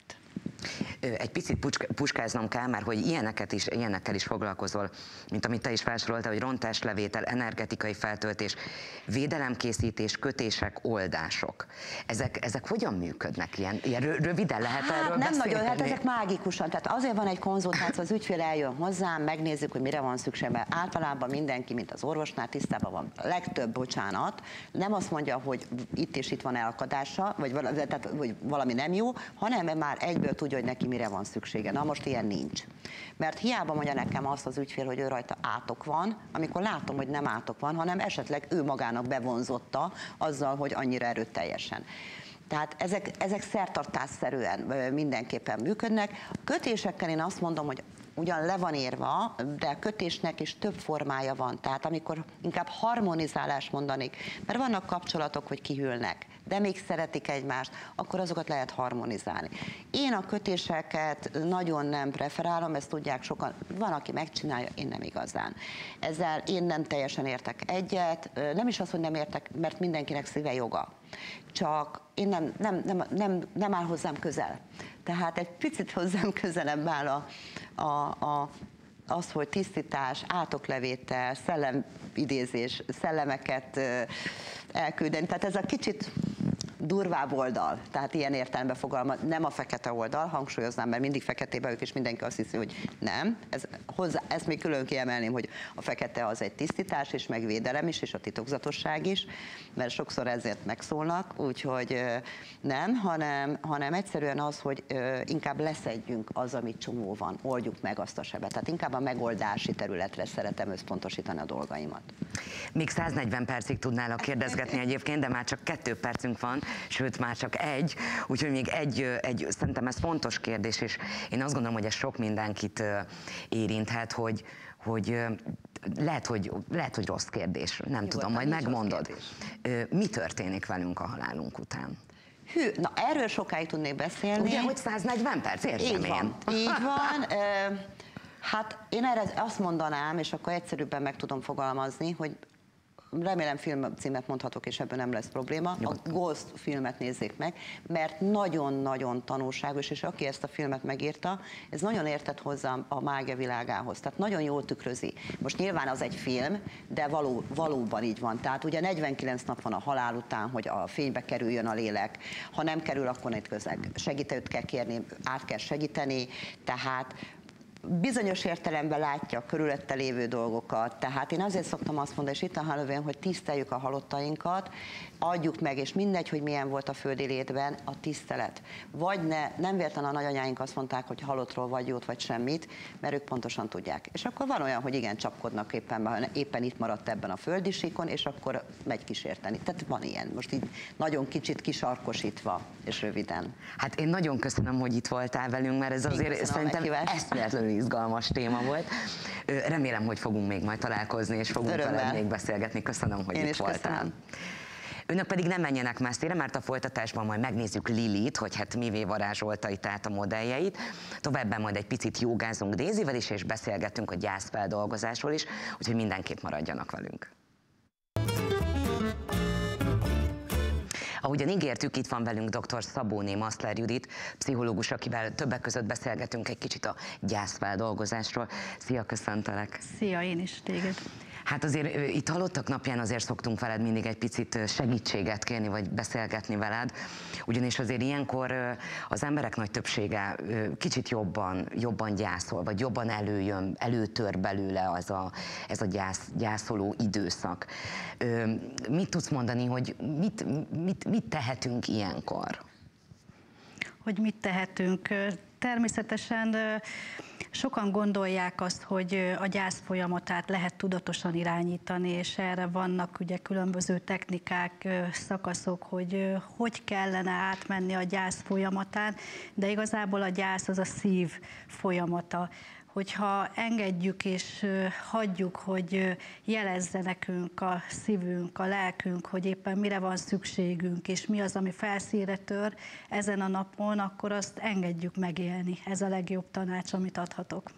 Egy picit puskáznom kell, mert hogy ilyeneket is, ilyenekkel is foglalkozol, mint amit te is felsoroltál, hogy rontáslevétel, energetikai feltöltés, védelemkészítés, kötések, oldások. Ezek, ezek hogyan működnek? Ilyen, ilyen röviden lehet
hát
erről
nem
beszélni?
nagyon, hát ezek mágikusan. Tehát azért van egy konzultáció, az ügyfél eljön hozzám, megnézzük, hogy mire van szükség, mert általában mindenki, mint az orvosnál tisztában van. A legtöbb, bocsánat, nem azt mondja, hogy itt és itt van elakadása, vagy valami, tehát, vagy valami nem jó, hanem már egyből tudja, hogy neki mire van szüksége. Na most ilyen nincs. Mert hiába mondja nekem azt az ügyfél, hogy ő rajta átok van, amikor látom, hogy nem átok van, hanem esetleg ő magának bevonzotta azzal, hogy annyira erőteljesen. Tehát ezek, ezek szertartásszerűen mindenképpen működnek. A kötésekkel én azt mondom, hogy ugyan le van írva, de a kötésnek is több formája van. Tehát amikor inkább harmonizálás mondanék, mert vannak kapcsolatok, hogy kihűlnek, de még szeretik egymást, akkor azokat lehet harmonizálni. Én a kötéseket nagyon nem preferálom, ezt tudják sokan, van, aki megcsinálja, én nem igazán. Ezzel én nem teljesen értek egyet, nem is az, hogy nem értek, mert mindenkinek szíve joga. Csak én nem, nem, nem, nem, nem áll hozzám közel. Tehát egy picit hozzám közelebb áll a, a, a, az, hogy tisztítás, átoklevétel, szellemidézés, szellemeket elküldeni. Tehát ez a kicsit durvább oldal, tehát ilyen értelemben fogalmaz, nem a fekete oldal, hangsúlyoznám, mert mindig feketében ők, és mindenki azt hiszi, hogy nem. Ez, hozzá, ezt még külön kiemelném, hogy a fekete az egy tisztítás és megvédelem is, és a titokzatosság is, mert sokszor ezért megszólnak, úgyhogy nem, hanem, hanem egyszerűen az, hogy inkább leszedjünk az, amit csomó van, oldjuk meg azt a sebet. Tehát inkább a megoldási területre szeretem összpontosítani a dolgaimat.
Még száznegyven percig tudnálak kérdezgetni egyébként, de már csak kettő percünk van, sőt már csak egy, úgyhogy még egy, egy, szerintem ez fontos kérdés, és én azt gondolom, hogy ez sok mindenkit érinthet, hogy, hogy lehet, hogy, lehet, hogy rossz kérdés, nem
Nyugodtan,
tudom, majd megmondod.
kérdés.
Mi történik velünk a halálunk után?
Hű, na erről sokáig tudnék beszélni.
Ugye, hogy száznegyven perc, értem
Így van,
én.
így van. Hát én erre azt mondanám, és akkor egyszerűbben meg tudom fogalmazni, hogy remélem filmcímet mondhatok, és ebből nem lesz probléma. A Ghost filmet nézzék meg, mert nagyon-nagyon tanulságos, és aki ezt a filmet megírta, ez nagyon értett hozzá a mágia világához. Tehát nagyon jól tükrözi. Most nyilván az egy film, de való, valóban így van. Tehát ugye negyvenkilenc nap van a halál után, hogy a fénybe kerüljön a lélek. Ha nem kerül, akkor egy közeg segítőt kell kérni, át kell segíteni. Tehát bizonyos értelemben látja a körülötte lévő dolgokat. Tehát én azért szoktam azt mondani, és itt a Halloween, hogy tiszteljük a halottainkat, adjuk meg, és mindegy, hogy milyen volt a földi létben, a tisztelet. Vagy ne, nem véletlenül a nagyanyáink azt mondták, hogy halottról vagy jót, vagy semmit, mert ők pontosan tudják. És akkor van olyan, hogy igen, csapkodnak éppen, éppen itt maradt ebben a földi síkon, és akkor megy kísérteni. Tehát van ilyen, most így nagyon kicsit kisarkosítva, és röviden.
Hát én nagyon köszönöm, hogy itt voltál velünk, mert ez azért szerintem eszméletlenül izgalmas téma volt. Remélem, hogy fogunk még majd találkozni, és fogunk veled még beszélgetni. Köszönöm, hogy
én
itt voltál.
Köszönöm.
Önök pedig nem menjenek messzire, mert a folytatásban majd megnézzük Lilit, hogy hát mivé varázsolta itt át a modelljeit. Továbbá majd egy picit jogázunk Dézivel is, és beszélgetünk a gyászfeldolgozásról is, úgyhogy mindenképp maradjanak velünk. Ahogyan ígértük, itt van velünk dr. Szabóné Maszler Judit, pszichológus, akivel többek között beszélgetünk egy kicsit a gyászfeldolgozásról. Szia, köszöntelek!
Szia, én is téged!
Hát azért itt halottak napján azért szoktunk veled mindig egy picit segítséget kérni, vagy beszélgetni veled, ugyanis azért ilyenkor az emberek nagy többsége kicsit jobban, jobban gyászol, vagy jobban előjön, előtör belőle az a, ez a gyász, gyászoló időszak. Mit tudsz mondani, hogy mit, mit, mit tehetünk ilyenkor?
Hogy mit tehetünk? Természetesen sokan gondolják azt, hogy a gyász folyamatát lehet tudatosan irányítani, és erre vannak ugye különböző technikák, szakaszok, hogy hogy kellene átmenni a gyász folyamatán, de igazából a gyász az a szív folyamata. Hogyha engedjük és hagyjuk, hogy jelezze nekünk a szívünk, a lelkünk, hogy éppen mire van szükségünk, és mi az, ami felszínre tör ezen a napon, akkor azt engedjük megélni. Ez a legjobb tanács, amit adhatok.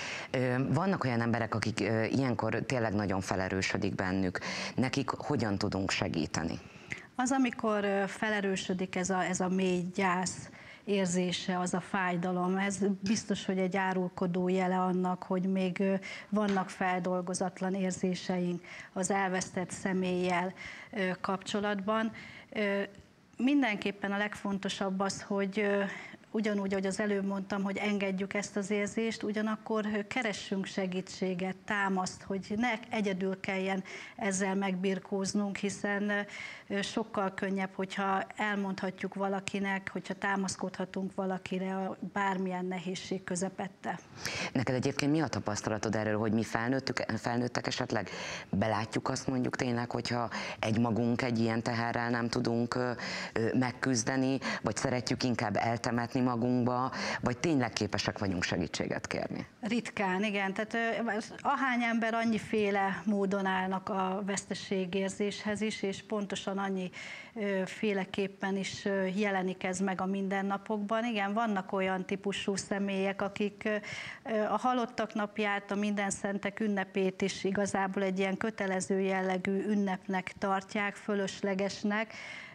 Vannak olyan emberek, akik ilyenkor tényleg nagyon felerősödik bennük. Nekik hogyan tudunk segíteni?
Az, amikor felerősödik ez a, ez a mély gyász érzése, az a fájdalom, ez biztos, hogy egy árulkodó jele annak, hogy még vannak feldolgozatlan érzéseink az elvesztett személlyel kapcsolatban. Mindenképpen a legfontosabb az, hogy ugyanúgy, ahogy az előbb mondtam, hogy engedjük ezt az érzést, ugyanakkor keressünk segítséget, támaszt, hogy ne egyedül kelljen ezzel megbirkóznunk, hiszen sokkal könnyebb, hogyha elmondhatjuk valakinek, hogyha támaszkodhatunk valakire bármilyen nehézség közepette.
Neked egyébként mi a tapasztalatod erről, hogy mi felnőttük, felnőttek esetleg belátjuk azt mondjuk tényleg, hogyha egymagunk egy ilyen teherrel nem tudunk megküzdeni, vagy szeretjük inkább eltemetni magunkba, vagy tényleg képesek vagyunk segítséget kérni?
Ritkán, igen. Tehát ahány ember annyiféle módon állnak a veszteségérzéshez is, és pontosan annyi féleképpen is jelenik ez meg a mindennapokban. Igen, vannak olyan típusú személyek, akik a halottak napját, a mindenszentek ünnepét is igazából egy ilyen kötelező jellegű ünnepnek tartják, fölöslegesnek,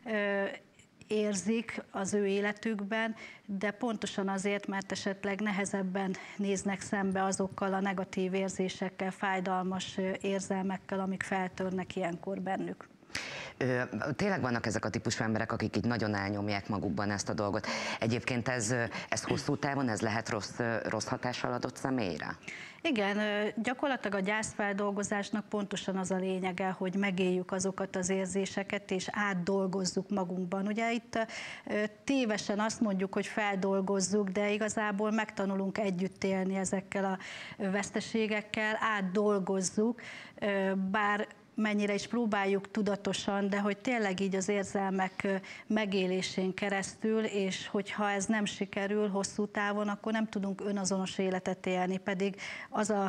érzik az ő életükben, de pontosan azért, mert esetleg nehezebben néznek szembe azokkal a negatív érzésekkel, fájdalmas érzelmekkel, amik feltörnek ilyenkor bennük.
Tényleg vannak ezek a típusú emberek, akik így nagyon elnyomják magukban ezt a dolgot. Egyébként ez, ez hosszú távon, ez lehet rossz, rossz hatással adott személyre?
Igen, gyakorlatilag a gyászfeldolgozásnak pontosan az a lényege, hogy megéljük azokat az érzéseket, és átdolgozzuk magunkban. Ugye itt tévesen azt mondjuk, hogy feldolgozzuk, de igazából megtanulunk együtt élni ezekkel a veszteségekkel, átdolgozzuk, bár mennyire is próbáljuk tudatosan, de hogy tényleg így az érzelmek megélésén keresztül, és hogyha ez nem sikerül hosszú távon, akkor nem tudunk önazonos életet élni, pedig az a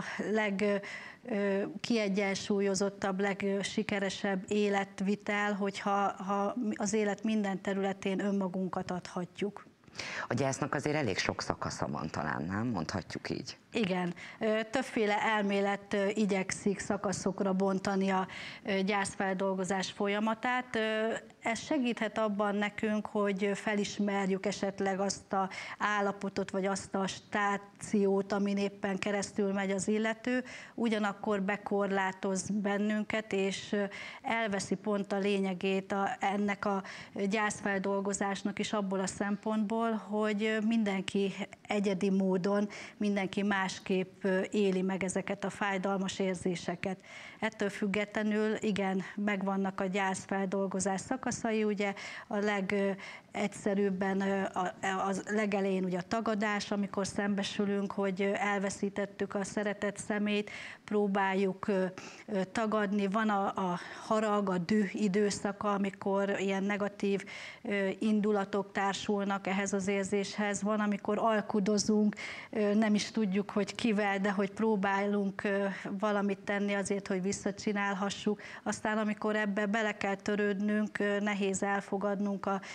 legkiegyensúlyozottabb, legsikeresebb életvitel, hogyha ha az élet minden területén önmagunkat adhatjuk.
A gyásznak azért elég sok szakasza van talán, nem? Mondhatjuk így.
Igen, többféle elmélet igyekszik szakaszokra bontani a gyászfeldolgozás folyamatát. Ez segíthet abban nekünk, hogy felismerjük esetleg azt az állapotot, vagy azt a stációt, amin éppen keresztül megy az illető, ugyanakkor bekorlátoz bennünket, és elveszi pont a lényegét a, ennek a gyászfeldolgozásnak is abból a szempontból, attól, hogy mindenki egyedi módon, mindenki másképp éli meg ezeket a fájdalmas érzéseket. Ettől függetlenül igen, megvannak a gyászfeldolgozás szakaszai, ugye a legegyszerűbben, a legelején ugye a tagadás, amikor szembesülünk, hogy elveszítettük a szeretett személyt, próbáljuk tagadni. Van a, a harag, a düh időszaka, amikor ilyen negatív indulatok társulnak ehhez az érzéshez. Van, amikor alkudozunk, nem is tudjuk, hogy kivel, de hogy próbálunk valamit tenni azért, hogy visszacsinálhassuk. Aztán, amikor ebbe bele kell törődnünk, nehéz elfogadnunk a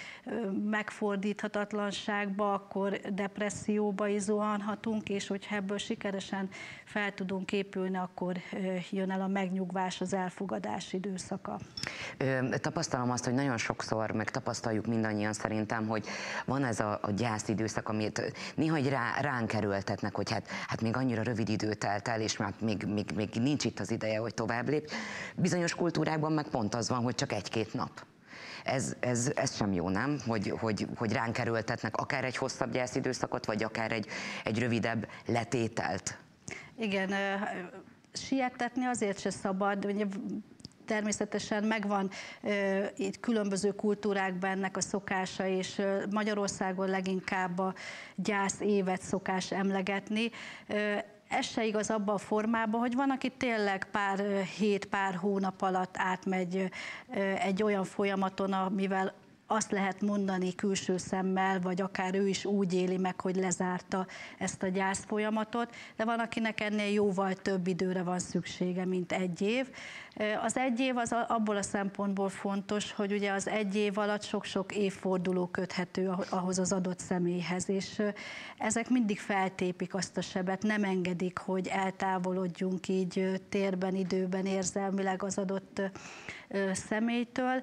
megfordíthatatlanságba, akkor depresszióba is zuhanhatunk, és hogyha ebből sikeresen fel tudunk épülni, akkor jön el a megnyugvás, az elfogadás időszaka.
Tapasztalom azt, hogy nagyon sokszor, meg tapasztaljuk mindannyian szerintem, hogy van ez a, a gyász időszak, amit néha így rá, ránk erőltetnek, hogy hát, hát még annyira rövid idő telt el, és már még, még, még nincs itt az ideje, hogy tovább lép. Bizonyos kultúrákban meg pont az van, hogy csak egy-két nap. Ez, ez, ez sem jó, nem? Hogy, hogy, hogy ránk erőltetnek akár egy hosszabb gyászidőszakot, vagy akár egy, egy rövidebb letételt.
Igen, sietetni azért se szabad, ugye természetesen megvan uh, itt különböző kultúrákban ennek a szokása, és uh, Magyarországon leginkább a gyász évet szokás emlegetni. Uh, Ez se igaz abban a formában, hogy van, aki tényleg pár hét, pár hónap alatt átmegy egy olyan folyamaton, amivel azt lehet mondani külső szemmel, vagy akár ő is úgy éli meg, hogy lezárta ezt a gyász folyamatot, de van, akinek ennél jóval több időre van szüksége, mint egy év. Az egy év az abból a szempontból fontos, hogy ugye az egy év alatt sok-sok évforduló köthető ahhoz az adott személyhez, és ezek mindig feltépik azt a sebet, nem engedik, hogy eltávolodjunk így térben, időben, érzelmileg az adott személytől.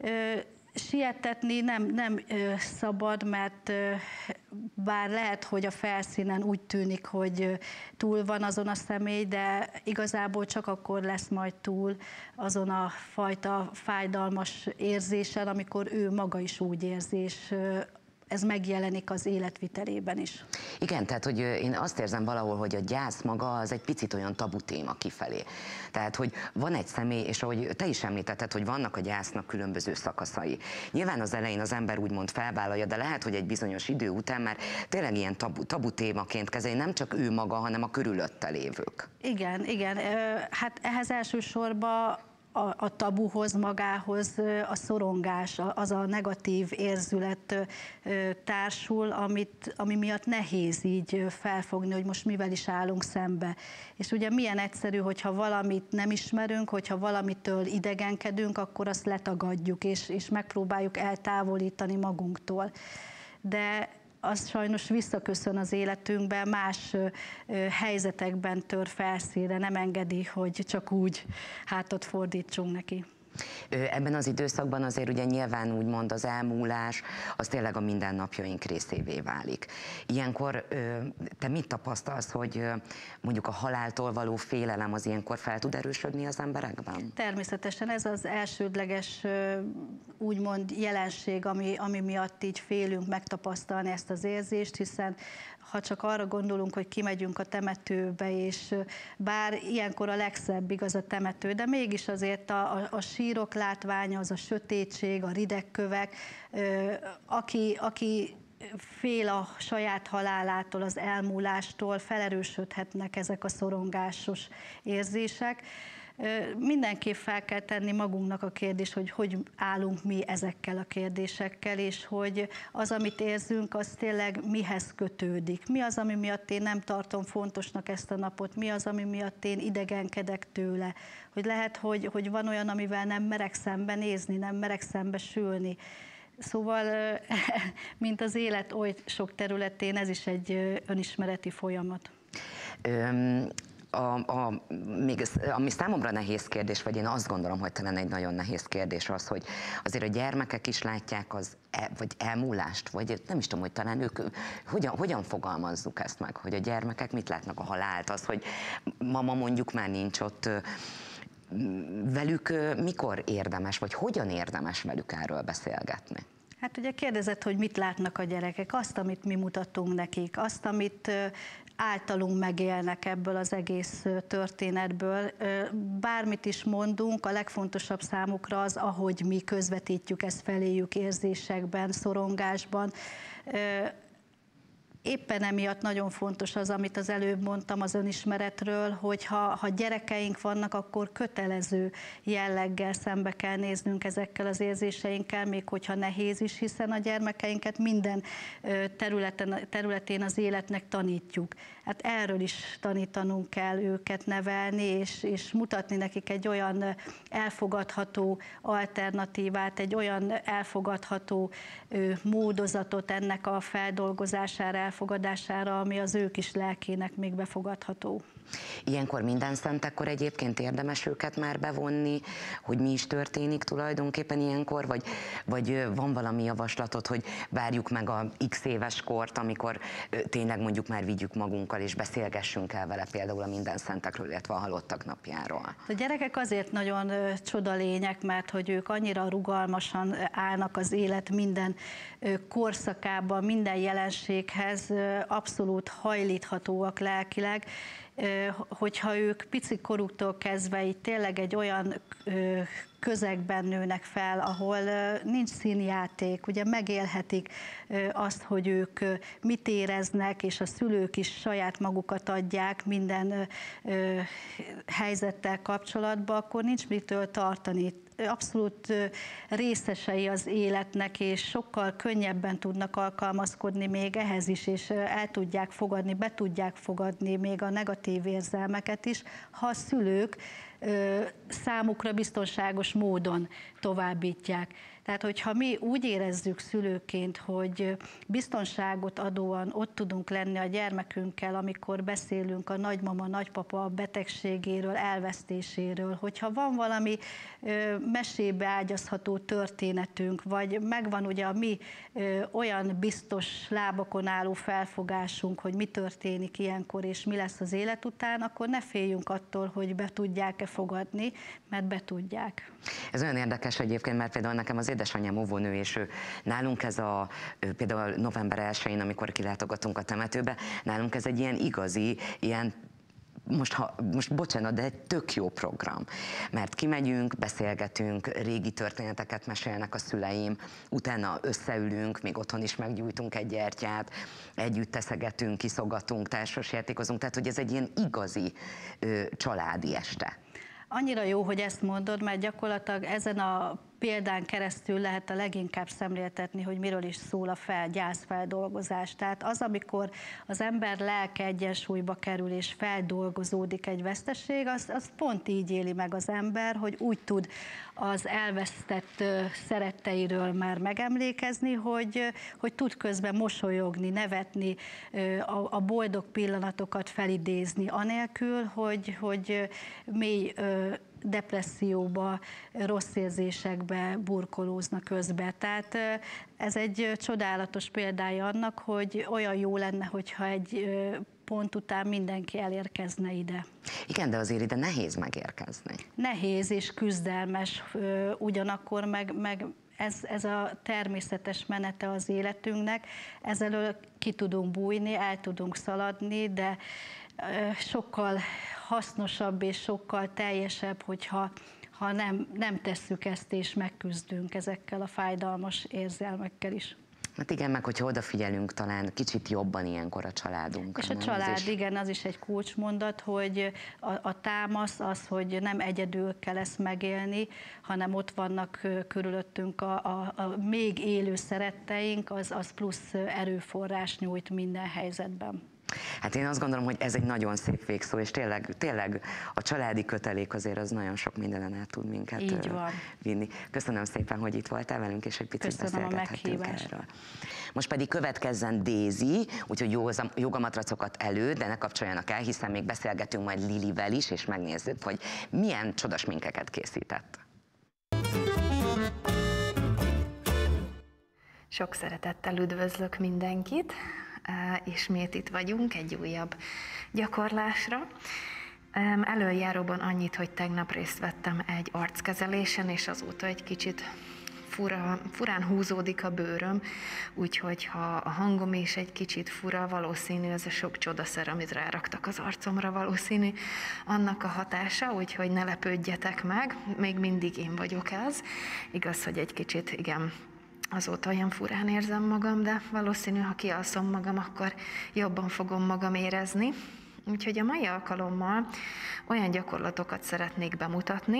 Sietetni nem, nem ö, szabad, mert ö, bár lehet, hogy a felszínen úgy tűnik, hogy ö, túl van azon a személy, de igazából csak akkor lesz majd túl azon a fajta fájdalmas érzésen, amikor ő maga is úgy érzi, és ö, ez megjelenik az életvitelében is.
Igen, tehát hogy én azt érzem valahol, hogy a gyász maga az egy picit olyan tabu téma kifelé. Tehát, hogy van egy személy, és ahogy te is említetted, hogy vannak a gyásznak különböző szakaszai. Nyilván az elején az ember úgymond felvállalja, de lehet, hogy egy bizonyos idő után már tényleg ilyen tabu, tabu témaként kezeli, nem csak ő maga, hanem a körülötte lévők.
Igen, igen. Hát ehhez elsősorban A, a tabuhoz, magához a szorongás, az a negatív érzület társul, amit, ami miatt nehéz így felfogni, hogy most mivel is állunk szembe. És ugye milyen egyszerű, hogyha valamit nem ismerünk, hogyha valamitől idegenkedünk, akkor azt letagadjuk, és, és megpróbáljuk eltávolítani magunktól. De az sajnos visszaköszön az életünkben, más ö, helyzetekben tör felszínre, nem engedi, hogy csak úgy hátat fordítsunk neki.
Ebben az időszakban azért ugye nyilván úgymond az elmúlás, az tényleg a mindennapjaink részévé válik. Ilyenkor te mit tapasztalsz, hogy mondjuk a haláltól való félelem az ilyenkor fel tud erősödni az emberekben?
Természetesen ez az elsődleges úgymond jelenség, ami, ami miatt így félünk megtapasztalni ezt az érzést, hiszen ha csak arra gondolunk, hogy kimegyünk a temetőbe, és bár ilyenkor a legszebb igaz a temető, de mégis azért a, a, a sírok látványa, az a sötétség, a ridegkövek, aki, aki fél a saját halálától, az elmúlástól, felerősödhetnek ezek a szorongásos érzések. Mindenképp fel kell tenni magunknak a kérdést, hogy hogy állunk mi ezekkel a kérdésekkel, és hogy az, amit érzünk, az tényleg mihez kötődik. Mi az, ami miatt én nem tartom fontosnak ezt a napot, mi az, ami miatt én idegenkedek tőle. Hogy lehet, hogy, hogy van olyan, amivel nem merek szembenézni, nem merek szembesülni. Szóval, mint az élet oly sok területén, ez is egy önismereti folyamat. Um... A, a, még ez, ami számomra nehéz kérdés, vagy én azt gondolom, hogy talán egy nagyon nehéz kérdés az, hogy azért a gyermekek is látják az e, vagy elmúlást, vagy nem is tudom, hogy talán ők, hogyan, hogyan fogalmazzuk ezt meg, hogy a gyermekek mit látnak, a halált, az, hogy mama mondjuk már nincs ott, velük mikor érdemes, vagy hogyan érdemes velük erről beszélgetni? Hát ugye kérdezett, hogy mit látnak a gyerekek, azt, amit mi mutatunk nekik, azt, amit általunk megélnek ebből az egész történetből. Bármit is mondunk, a legfontosabb számukra az, ahogy mi közvetítjük ezt feléjük érzésekben, szorongásban. Éppen emiatt nagyon fontos az, amit az előbb mondtam az önismeretről, hogy ha, ha gyerekeink vannak, akkor kötelező jelleggel szembe kell néznünk ezekkel az érzéseinkkel, még hogyha nehéz is, hiszen a gyermekeinket minden területen, területén az életnek tanítjuk. Hát erről is tanítanunk kell őket nevelni, és, és mutatni nekik egy olyan elfogadható alternatívát, egy olyan elfogadható módozatot ennek a feldolgozására, elfogadására, ami az ők is lelkének még befogadható.
Ilyenkor minden szentekkor egyébként érdemes őket már bevonni, hogy mi is történik tulajdonképpen ilyenkor, vagy, vagy van valami javaslatod, hogy várjuk meg a x éves kort, amikor tényleg mondjuk már vigyük magunkkal, és beszélgessünk el vele például a minden szentekről, illetve a halottak napjáról.
A gyerekek azért nagyon csoda lények, mert hogy ők annyira rugalmasan állnak az élet minden korszakában, minden jelenséghez, abszolút hajlíthatóak lelkileg, hogyha ők pici koruktól kezdve így tényleg egy olyan közegben nőnek fel, ahol nincs színjáték, ugye megélhetik azt, hogy ők mit éreznek, és a szülők is saját magukat adják minden helyzettel kapcsolatban, akkor nincs mitől tartani. Abszolút részesei az életnek, és sokkal könnyebben tudnak alkalmazkodni még ehhez is, és el tudják fogadni, be tudják fogadni még a negatív érzelmeket is, ha a szülők számukra biztonságos módon továbbítják. Tehát, hogyha mi úgy érezzük szülőként, hogy biztonságot adóan ott tudunk lenni a gyermekünkkel, amikor beszélünk a nagymama, nagypapa betegségéről, elvesztéséről, hogyha van valami mesébe ágyazható történetünk, vagy megvan ugye a mi olyan biztos lábakon álló felfogásunk, hogy mi történik ilyenkor, és mi lesz az élet után, akkor ne féljünk attól, hogy be tudják-e fogadni, mert be tudják.
Ez olyan érdekes egyébként, mert például nekem az édesanyám óvónő, és ő, nálunk ez a, például november elsején, amikor kilátogatunk a temetőbe, nálunk ez egy ilyen igazi, ilyen Most, ha, most bocsánat, de egy tök jó program, mert kimegyünk, beszélgetünk, régi történeteket mesélnek a szüleim, utána összeülünk, még otthon is meggyújtunk egy gyertyát, együtt teszegetünk, kiszogatunk, társasjátékozunk, tehát hogy ez egy ilyen igazi ö, családi este.
Annyira jó, hogy ezt mondod, mert gyakorlatilag ezen a példán keresztül lehet a leginkább szemléltetni, hogy miről is szól a fel, gyászfeldolgozás. Tehát az, amikor az ember lelke egyensúlyba kerül és feldolgozódik egy veszteség, az, az pont így éli meg az ember, hogy úgy tud az elvesztett szeretteiről már megemlékezni, hogy, hogy tud közben mosolyogni, nevetni, a, a boldog pillanatokat felidézni, anélkül, hogy, hogy mély depresszióba, rossz érzésekbe burkolóznak közbe. Tehát ez egy csodálatos példája annak, hogy olyan jó lenne, hogyha egy pont után mindenki elérkezne ide.
Igen, de azért ide nehéz megérkezni.
Nehéz és küzdelmes, ugyanakkor meg, meg ez, ez a természetes menete az életünknek, ezzel ki tudunk bújni, el tudunk szaladni, de sokkal hasznosabb és sokkal teljesebb, hogyha ha nem, nem tesszük ezt és megküzdünk ezekkel a fájdalmas érzelmekkel is.
Hát igen, meg hogyha odafigyelünk talán kicsit jobban ilyenkor a családunkra.
És a család, is... igen, az is egy kulcsmondat, hogy a, a támasz az, hogy nem egyedül kell ezt megélni, hanem ott vannak körülöttünk a, a, a még élő szeretteink, az, az plusz erőforrás nyújt minden helyzetben.
Hát én azt gondolom, hogy ez egy nagyon szép végszó, és tényleg, tényleg a családi kötelék azért az nagyon sok mindenen át tud minket
Így van.
vinni. Köszönöm szépen, hogy itt voltál velünk, és egy picit
Köszönöm
beszélgethettünk erről. Most pedig következzen Daisy, úgyhogy jogamatracokat elő, de ne kapcsoljanak el, hiszen még beszélgetünk majd Lilivel is, és megnézzük, hogy milyen csodas minkeket készített.
Sok szeretettel üdvözlök mindenkit. Ismét itt vagyunk egy újabb gyakorlásra. Előjáróban annyit, hogy tegnap részt vettem egy arckezelésen, és azóta egy kicsit fura, furán húzódik a bőröm, úgyhogy ha a hangom is egy kicsit fura, valószínű ez a sok csodaszer, amit ráraktak az arcomra, valószínű annak a hatása, úgyhogy ne lepődjetek meg, még mindig én vagyok ez. Igaz, hogy egy kicsit, igen, azóta olyan furán érzem magam, de valószínű, ha kialszom magam, akkor jobban fogom magam érezni. Úgyhogy a mai alkalommal olyan gyakorlatokat szeretnék bemutatni,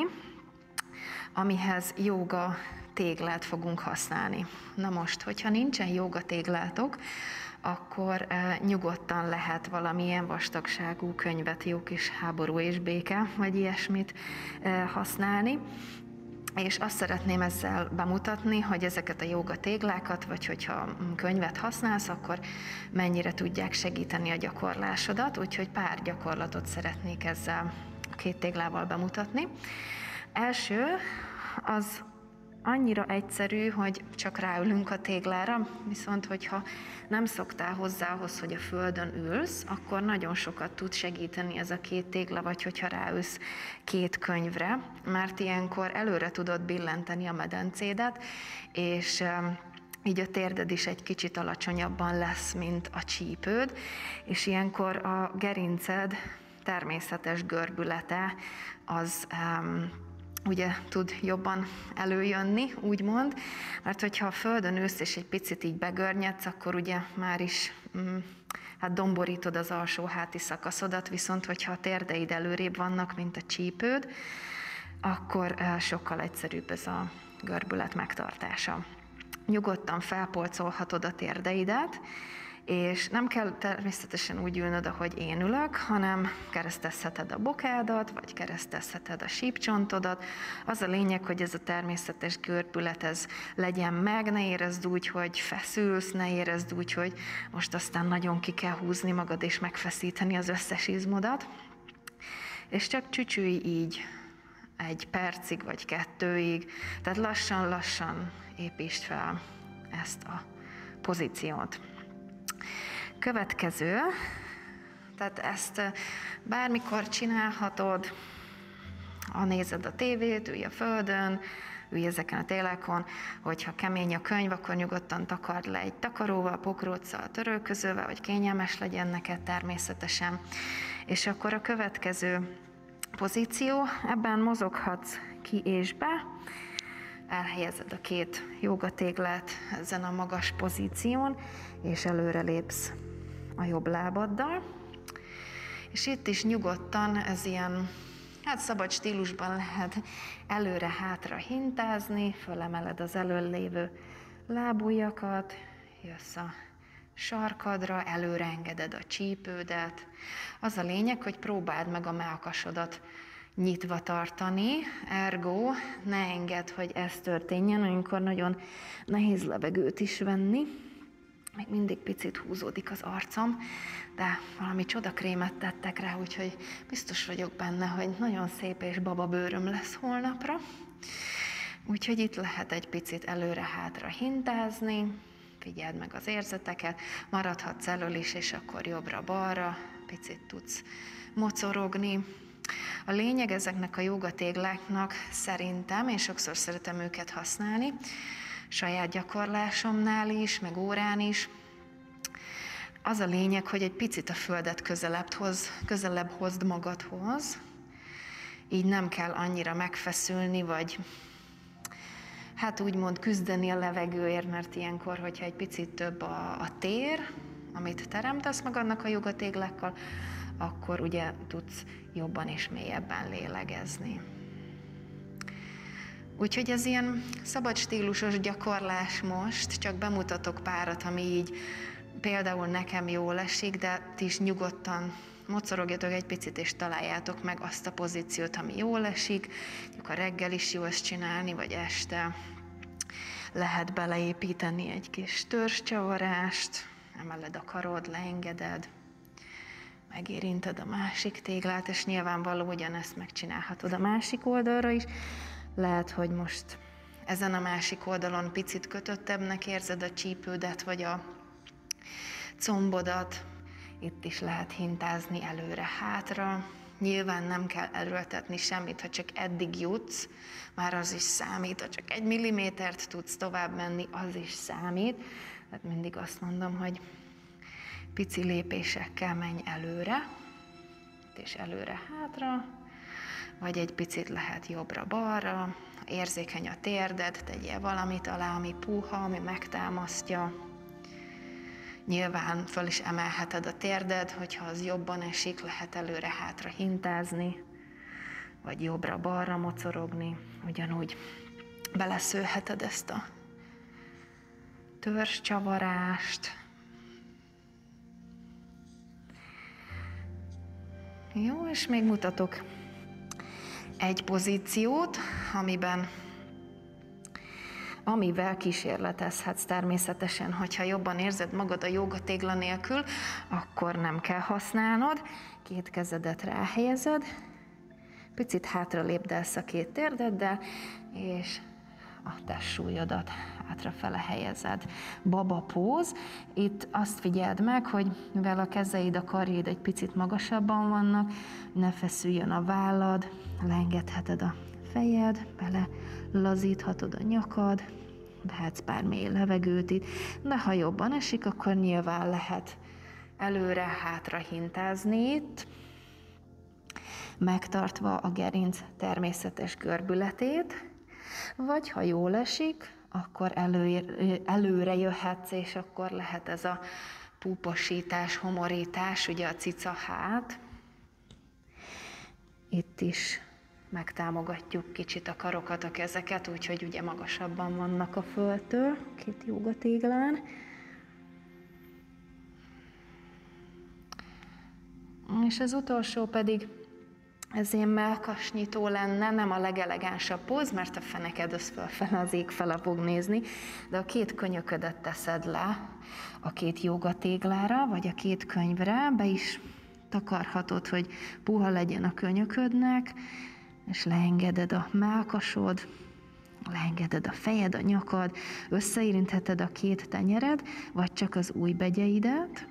amihez jóga téglát fogunk használni. Na most, hogyha nincsen jóga téglátok, akkor e, nyugodtan lehet valamilyen vastagságú könyvet, jó kis Háború és béke, vagy ilyesmit e, használni. És azt szeretném ezzel bemutatni, hogy ezeket a jóga téglákat, vagy hogyha könyvet használsz, akkor mennyire tudják segíteni a gyakorlásodat, úgyhogy pár gyakorlatot szeretnék ezzel a két téglával bemutatni. Első, az annyira egyszerű, hogy csak ráülünk a téglára, viszont hogyha nem szoktál hozzá ahhoz, hogy a földön ülsz, akkor nagyon sokat tud segíteni ez a két tégla, vagy hogyha ráülsz két könyvre, mert ilyenkor előre tudod billenteni a medencédet, és így a térded is egy kicsit alacsonyabban lesz, mint a csípőd, és ilyenkor a gerinced természetes görbülete az um, ugye tud jobban előjönni, úgymond, mert hogyha a földön ülsz és egy picit így begörnyedsz, akkor ugye már is mm, hát domborítod az alsó háti szakaszodat, viszont hogyha a térdeid előrébb vannak, mint a csípőd, akkor sokkal egyszerűbb ez a görbület megtartása. Nyugodtan felpolcolhatod a térdeidet, és nem kell természetesen úgy ülnöd, ahogy én ülök, hanem keresztezheted a bokádat, vagy keresztezheted a sípcsontodat. Az a lényeg, hogy ez a természetes görbület ez legyen meg, ne érezd úgy, hogy feszülsz, ne érezd úgy, hogy most aztán nagyon ki kell húzni magad és megfeszíteni az összes izmodat. És csak csücsülj így egy percig vagy kettőig, tehát lassan-lassan építsd fel ezt a pozíciót. Következő, tehát ezt bármikor csinálhatod, ha nézed a tévét, ülj a földön, ülj ezeken a télekon, hogyha kemény a könyv, akkor nyugodtan takard le egy takaróval, pokróccal, törölközővel, hogy kényelmes legyen neked természetesen. És akkor a következő pozíció, ebben mozoghatsz ki és be, elhelyezed a két jógatéglát ezen a magas pozíción, és előre lépsz a jobb lábaddal. És itt is nyugodtan, ez ilyen, hát szabad stílusban lehet előre-hátra hintázni, fölemeled az elől lévő lábujjakat, jössz a sarkadra, előre engeded a csípődet. Az a lényeg, hogy próbáld meg a mellkasodat nyitva tartani, ergo ne engedd, hogy ez történjen, olyankor nagyon nehéz levegőt is venni. Még mindig picit húzódik az arcom, de valami csodakrémet tettek rá, úgyhogy biztos vagyok benne, hogy nagyon szép és bababőröm lesz holnapra. Úgyhogy itt lehet egy picit előre-hátra hintázni, figyeld meg az érzeteket, maradhatsz elől is, és akkor jobbra-balra, picit tudsz mocorogni. A lényeg ezeknek a jógatégláknak szerintem, én sokszor szeretem őket használni, saját gyakorlásomnál is, meg órán is, az a lényeg, hogy egy picit a földet közelebb, hoz, közelebb hozd magadhoz, így nem kell annyira megfeszülni, vagy hát úgymond küzdeni a levegőért, mert ilyenkor, hogyha egy picit több a, a tér, amit teremtesz magadnak a jógatéglákkal, akkor ugye tudsz jobban és mélyebben lélegezni. Úgyhogy ez ilyen szabad stílusos gyakorlás most, csak bemutatok párat, ami így például nekem jól esik, de ti is nyugodtan mocorogjatok egy picit, és találjátok meg azt a pozíciót, ami jól esik. A reggel is jó ezt csinálni, vagy este. Lehet beleépíteni egy kis törzscsavarást, emeled a karod, leengeded, megérinted a másik téglát, és nyilvánvaló ugyanezt megcsinálhatod a másik oldalra is. Lehet, hogy most ezen a másik oldalon picit kötöttebbnek érzed a csípődet, vagy a combodat. Itt is lehet hintázni előre-hátra, nyilván nem kell erőltetni semmit, ha csak eddig jutsz, már az is számít, ha csak egy millimétert tudsz tovább menni, az is számít. Tehát mindig azt mondom, hogy pici lépésekkel menj előre, és előre-hátra, vagy egy picit lehet jobbra-balra, érzékeny a térded, tegyél valamit alá, ami puha, ami megtámasztja. Nyilván föl is emelheted a térded, hogyha az jobban esik, lehet előre-hátra hintázni, vagy jobbra-balra mocorogni. Ugyanúgy beleszőheted ezt a törzscsavarást. Jó, és még mutatok egy pozíciót, amiben amivel kísérletezhetsz természetesen, hogyha jobban érzed magad a jógatégla nélkül, akkor nem kell használnod. Két kezedet ráhelyezed, picit hátra lépdelsz a két térdeddel, és a testsúlyodat hátrafele helyezed. Baba póz. Itt azt figyeld meg, hogy mivel a kezeid, a karjaid egy picit magasabban vannak, ne feszüljön a vállad, leengedheted a fejed, bele lazíthatod a nyakad, vehetsz pár mély levegőt itt, de ha jobban esik, akkor nyilván lehet előre-hátra hintázni itt, megtartva a gerinc természetes görbületét, vagy ha jól esik, akkor elő, előre jöhetsz, és akkor lehet ez a púposítás, homorítás, ugye a cica hát. Itt is megtámogatjuk kicsit a karokat, a kezeket, úgyhogy ugye magasabban vannak a földtől, két jógatéglán. És az utolsó pedig ez ilyen mellkasnyitó lenne, nem a legelegánsabb póz, mert a feneked az fölfele az ég fele fog nézni, de a két könyöködet teszed le a két jógatéglára, vagy a két könyvre, be is takarhatod, hogy puha legyen a könyöködnek, és leengeded a mellkasod, leengeded a fejed, a nyakad, összeérintheted a két tenyered, vagy csak az ujjbegyeidet.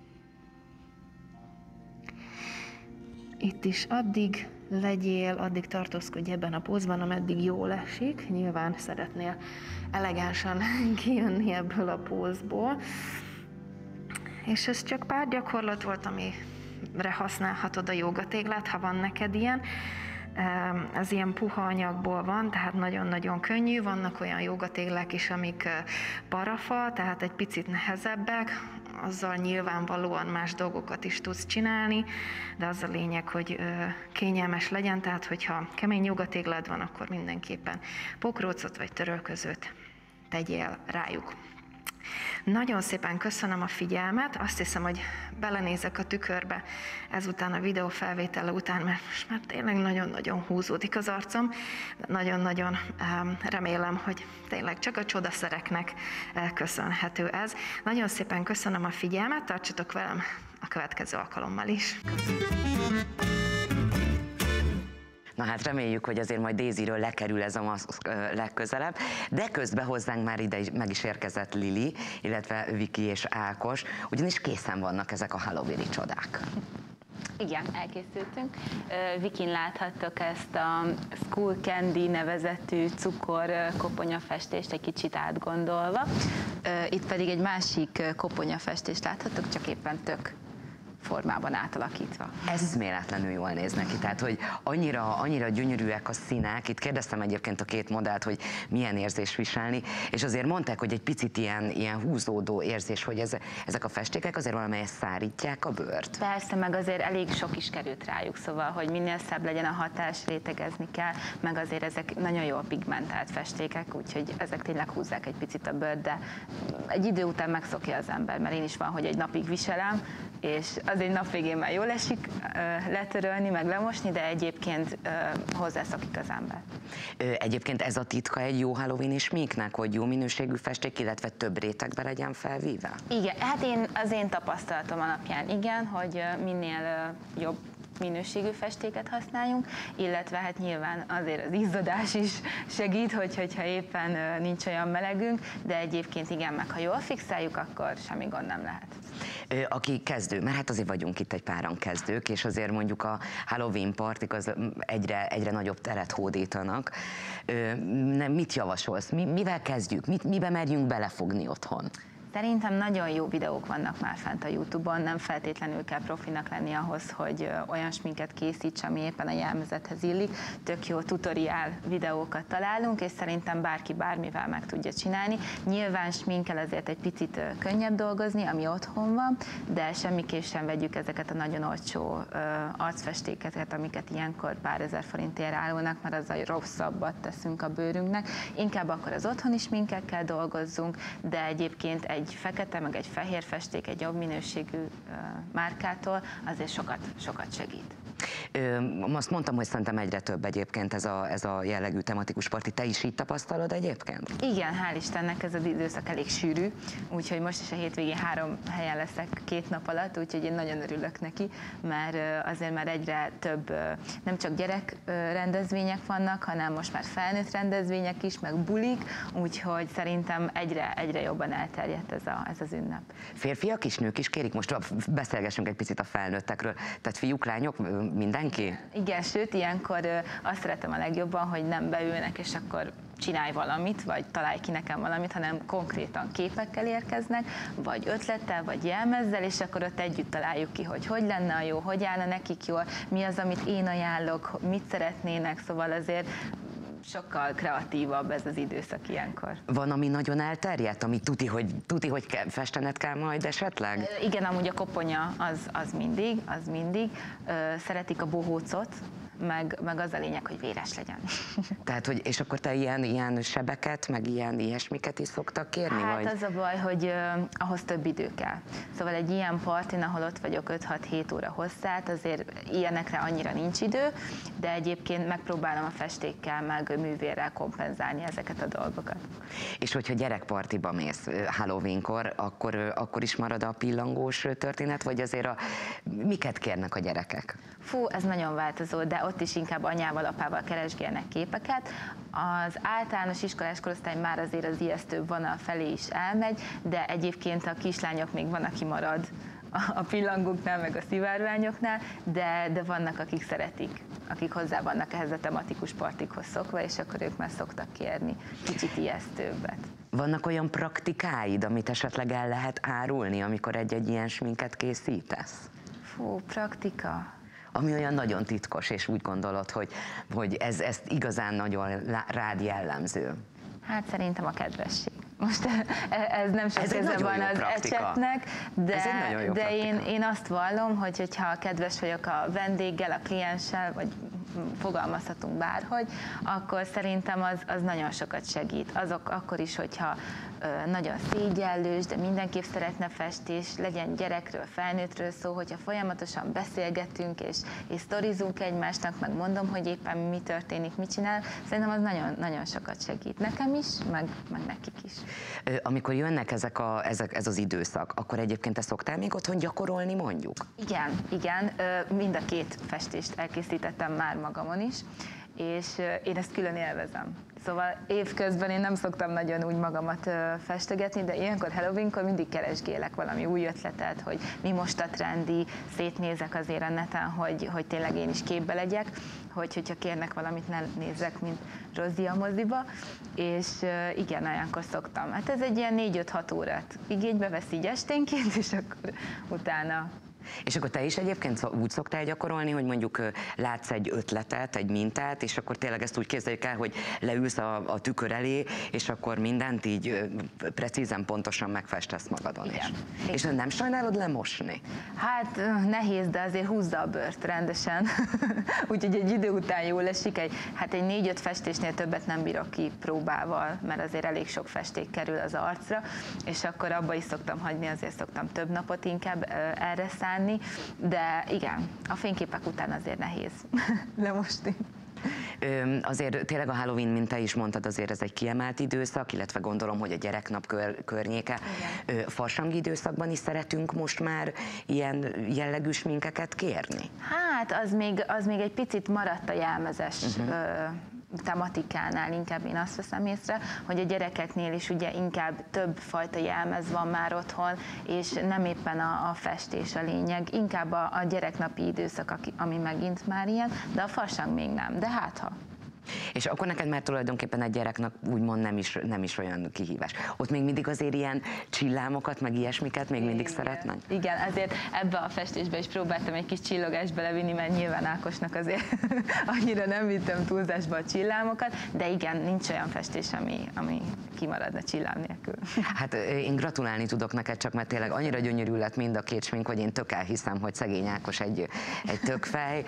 Itt is addig legyél, addig tartózkodj ebben a pózban, ameddig jól esik. Nyilván szeretnél elegánsan kijönni ebből a pózból. És ez csak pár gyakorlat volt, amire használhatod a jógatéglát, ha van neked ilyen. Ez ilyen puha anyagból van, tehát nagyon-nagyon könnyű. Vannak olyan jógatéglák is, amik parafa, tehát egy picit nehezebbek, azzal nyilvánvalóan más dolgokat is tudsz csinálni, de az a lényeg, hogy kényelmes legyen, tehát hogyha kemény jógatéglád van, akkor mindenképpen pokrócot vagy törölközőt tegyél rájuk. Nagyon szépen köszönöm a figyelmet, azt hiszem, hogy belenézek a tükörbe ezután a videó felvétele után, mert most már tényleg nagyon-nagyon húzódik az arcom, nagyon-nagyon remélem, hogy tényleg csak a csodaszereknek köszönhető ez. Nagyon szépen köszönöm a figyelmet, tartsatok velem a következő alkalommal is. Köszönöm.
Na hát reméljük, hogy azért majd Daisyről lekerül ez a maszk legközelebb, de közben hozzánk már ide is, meg is érkezett Lili, illetve Viki és Ákos, ugyanis készen vannak ezek a halloweeni csodák.
Igen, elkészültünk. Vikin láthattok ezt a School Candy nevezetű cukor koponyafestést egy kicsit átgondolva. Itt pedig egy másik koponyafestést láthattok, csak éppen tök formában átalakítva.
Eszméletlenül jól néznek ki, tehát hogy annyira, annyira gyönyörűek a színek. Itt kérdeztem egyébként a két modellt, hogy milyen érzés viselni, és azért mondták, hogy egy picit ilyen, ilyen húzódó érzés, hogy ez, ezek a festékek azért valamelyest szárítják a bőrt.
Persze, meg azért elég sok is került rájuk, szóval, hogy minél szebb legyen a hatás, rétegezni kell, meg azért ezek nagyon jól pigmentált festékek, úgyhogy ezek tényleg húzzák egy picit a bőrt, de egy idő után megszokja az ember, mert én is van, hogy egy napig viselem, és az egy nap végén már jól esik letörölni, meg lemosni, de egyébként hozzászokik az ember.
Egyébként ez a titka egy jó halloween sminknek, hogy jó minőségű festék, illetve több rétegbe legyen felvíve?
Igen, hát én, az én tapasztalatom alapján igen, hogy minél jobb minőségű festéket használjunk, illetve hát nyilván azért az izzadás is segít, hogy, hogyha éppen nincs olyan melegünk, de egyébként igen, meg ha jól fixáljuk, akkor semmi gond nem lehet.
Aki kezdő, mert hát azért vagyunk itt egy páran kezdők, és azért mondjuk a Halloween partik az egyre, egyre nagyobb teret hódítanak. Mit javasolsz? Mi, mivel kezdjük? Mit, mibe merjünk belefogni otthon?
Szerintem nagyon jó videók vannak már fent a YouTube-on, nem feltétlenül kell profinak lenni ahhoz, hogy olyan sminket készíts, ami éppen a jelmezethez illik. Tök jó tutoriál videókat találunk, és szerintem bárki bármivel meg tudja csinálni. Nyilván sminkkel azért egy picit könnyebb dolgozni, ami otthon van, de semmiképp sem vegyük ezeket a nagyon olcsó arcfestéket, amiket ilyenkor pár ezer forintért árulnak, mert azzal rosszabbat teszünk a bőrünknek. Inkább akkor az otthoni sminkekkel dolgozzunk, de egyébként egy fekete, meg egy fehér festék, egy jobb minőségű márkától azért sokat, sokat segít.
Ö, azt mondtam, hogy szerintem egyre több egyébként ez a, ez a jellegű tematikus parti. Te is így tapasztalod egyébként?
Igen, hál' Istennek ez az időszak elég sűrű, úgyhogy most is a hétvégén három helyen leszek két nap alatt, úgyhogy én nagyon örülök neki, mert azért már egyre több, nem csak gyerek rendezvények vannak, hanem most már felnőtt rendezvények is, meg bulik, úgyhogy szerintem egyre, egyre jobban elterjedt ez, a, ez az ünnep.
Férfiak is, nők is kérik? Most beszélgessünk egy picit a felnőttekről. Tehát fiúk, lányok, mindenki?
Igen, sőt, ilyenkor azt szeretem a legjobban, hogy nem beülnek, és akkor csinálj valamit, vagy találj ki nekem valamit, hanem konkrétan képekkel érkeznek, vagy ötlettel, vagy jelmezzel, és akkor ott együtt találjuk ki, hogy hogy lenne a jó, hogy állna nekik jól, mi az, amit én ajánlok, mit szeretnének, szóval azért sokkal kreatívabb ez az időszak ilyenkor.
Van, ami nagyon elterjedt, ami tuti, hogy, tuti, hogy kell, festened kell majd esetleg?
Igen, amúgy a koponya az, az mindig, az mindig. Szeretik a bohócot, meg, meg az a lényeg, hogy véres legyen.
Tehát, hogy, és akkor te ilyen, ilyen sebeket, meg ilyen ilyesmiket is szoktak kérni?
Hát
vagy?
az a baj, hogy uh, ahhoz több idő kell. Szóval egy ilyen partin, ahol ott vagyok öt-hat-hét óra hosszát, azért ilyenekre annyira nincs idő, de egyébként megpróbálom a festékkel, meg művérrel kompenzálni ezeket a dolgokat.
És hogyha gyerekpartiba mész Halloweenkor, akkor, akkor is marad a pillangós történet, vagy azért a, miket kérnek a gyerekek?
Fú, ez nagyon változó, de ott is inkább anyával, apával keresgélnek képeket. Az általános iskolás korosztály már azért az ijesztőbb vonal felé is elmegy, de egyébként a kislányok még van, aki marad a pillangóknál, meg a szivárványoknál, de, de vannak, akik szeretik, akik hozzá vannak ehhez a tematikus partikhoz szokva, és akkor ők már szoktak kérni kicsit ijesztőbbet.
Vannak olyan praktikáid, amit esetleg el lehet árulni, amikor egy-egy ilyen sminket készítesz?
Fú, praktika...
Ami olyan nagyon titkos, és úgy gondolod, hogy, hogy ez, ez igazán nagyon rád jellemző.
Hát szerintem a kedvesség. Most ez nem sok köze van az ecsetnek, de, de én, én azt vallom, hogy hogyha kedves vagyok a vendéggel, a klienssel, vagy fogalmazhatunk bárhogy, akkor szerintem az, az nagyon sokat segít. Azok akkor is, hogyha ö, nagyon szégyellős, de mindenképp szeretne festés, legyen gyerekről, felnőttről szó, hogyha folyamatosan beszélgetünk és, és sztorizunk egymásnak, meg mondom, hogy éppen mi történik, mit csinál, szerintem az nagyon, nagyon sokat segít. Nekem is, meg, meg nekik is.
Amikor jönnek ezek a, ezek, ez az időszak, akkor egyébként te szoktál még otthon gyakorolni, mondjuk?
Igen, igen. Mind a két festést elkészítettem már magamon is, és én ezt külön élvezem. Szóval évközben én nem szoktam nagyon úgy magamat festegetni, de ilyenkor Halloweenkor mindig keresgélek valami új ötletet, hogy mi most a trendi, szétnézek azért a neten, hogy, hogy tényleg én is képbe legyek, hogy hogyha kérnek valamit, ne nézzek, mint Rozi a moziba, és igen, olyankor szoktam. Hát ez egy ilyen négy-öt-hat órát igénybe vesz így esténként, és akkor utána.
És akkor te is egyébként úgy szoktál gyakorolni, hogy mondjuk látsz egy ötletet, egy mintát, és akkor tényleg ezt úgy képzeljük el, hogy leülsz a, a tükör elé, és akkor mindent így precízen, pontosan megfestesz magadon is.
Igen.
És nem sajnálod lemosni?
Hát nehéz, de azért húzza a bőrt rendesen. Úgyhogy egy idő után jól esik. Egy, hát egy négy-öt festésnél többet nem bírok ki próbával, mert azért elég sok festék kerül az arcra, és akkor abba is szoktam hagyni, azért szoktam több napot inkább erre szállni. De igen, a fényképek után azért nehéz lemosni.
Ö, azért tényleg a Halloween, mint te is mondtad, azért ez egy kiemelt időszak, illetve gondolom, hogy a gyereknap kör, környéke. Ö, farsangi időszakban is szeretünk most már ilyen jellegű sminkeket kérni?
Hát az még, az még egy picit maradt a jelmezes uh-huh. tematikánál, inkább én azt veszem észre, hogy a gyerekeknél is ugye inkább több fajta jelmez van már otthon, és nem éppen a, a festés a lényeg, inkább a, a gyereknapi időszak, ami megint már ilyen, de a farsang még nem, de hát ha.
És akkor neked már tulajdonképpen egy gyereknek úgymond nem is, nem is olyan kihívás. Ott még mindig azért ilyen csillámokat, meg ilyesmiket még mindig
igen.
szeretnek?
Igen, azért ebbe a festésbe is próbáltam egy kis csillogást belevinni, mert nyilván Ákosnak azért annyira nem vittem túlzásba a csillámokat, de igen, nincs olyan festés, ami, ami kimaradna csillám nélkül.
Hát én gratulálni tudok neked csak, mert tényleg annyira gyönyörű lett mind a két smink, hogy én tök elhiszem, hogy szegény Ákos egy, egy tökfej.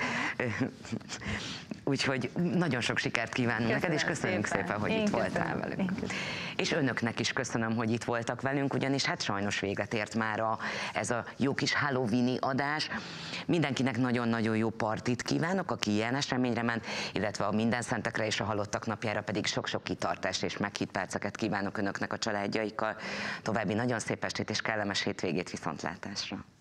Úgyhogy nagyon sok sikert kívánunk köszönöm neked, és köszönjük szépen, szépen hogy
én
itt
köszönöm.
voltál velünk. És önöknek is köszönöm, hogy itt voltak velünk, ugyanis hát sajnos véget ért már a, ez a jó kis halloweeni adás. Mindenkinek nagyon-nagyon jó partit kívánok, aki ilyen eseményre ment, illetve a Mindenszentekre és a Halottak napjára pedig sok-sok kitartást és meghitt perceket kívánok önöknek a családjaikkal. További nagyon szép estét és kellemes hétvégét, viszontlátásra!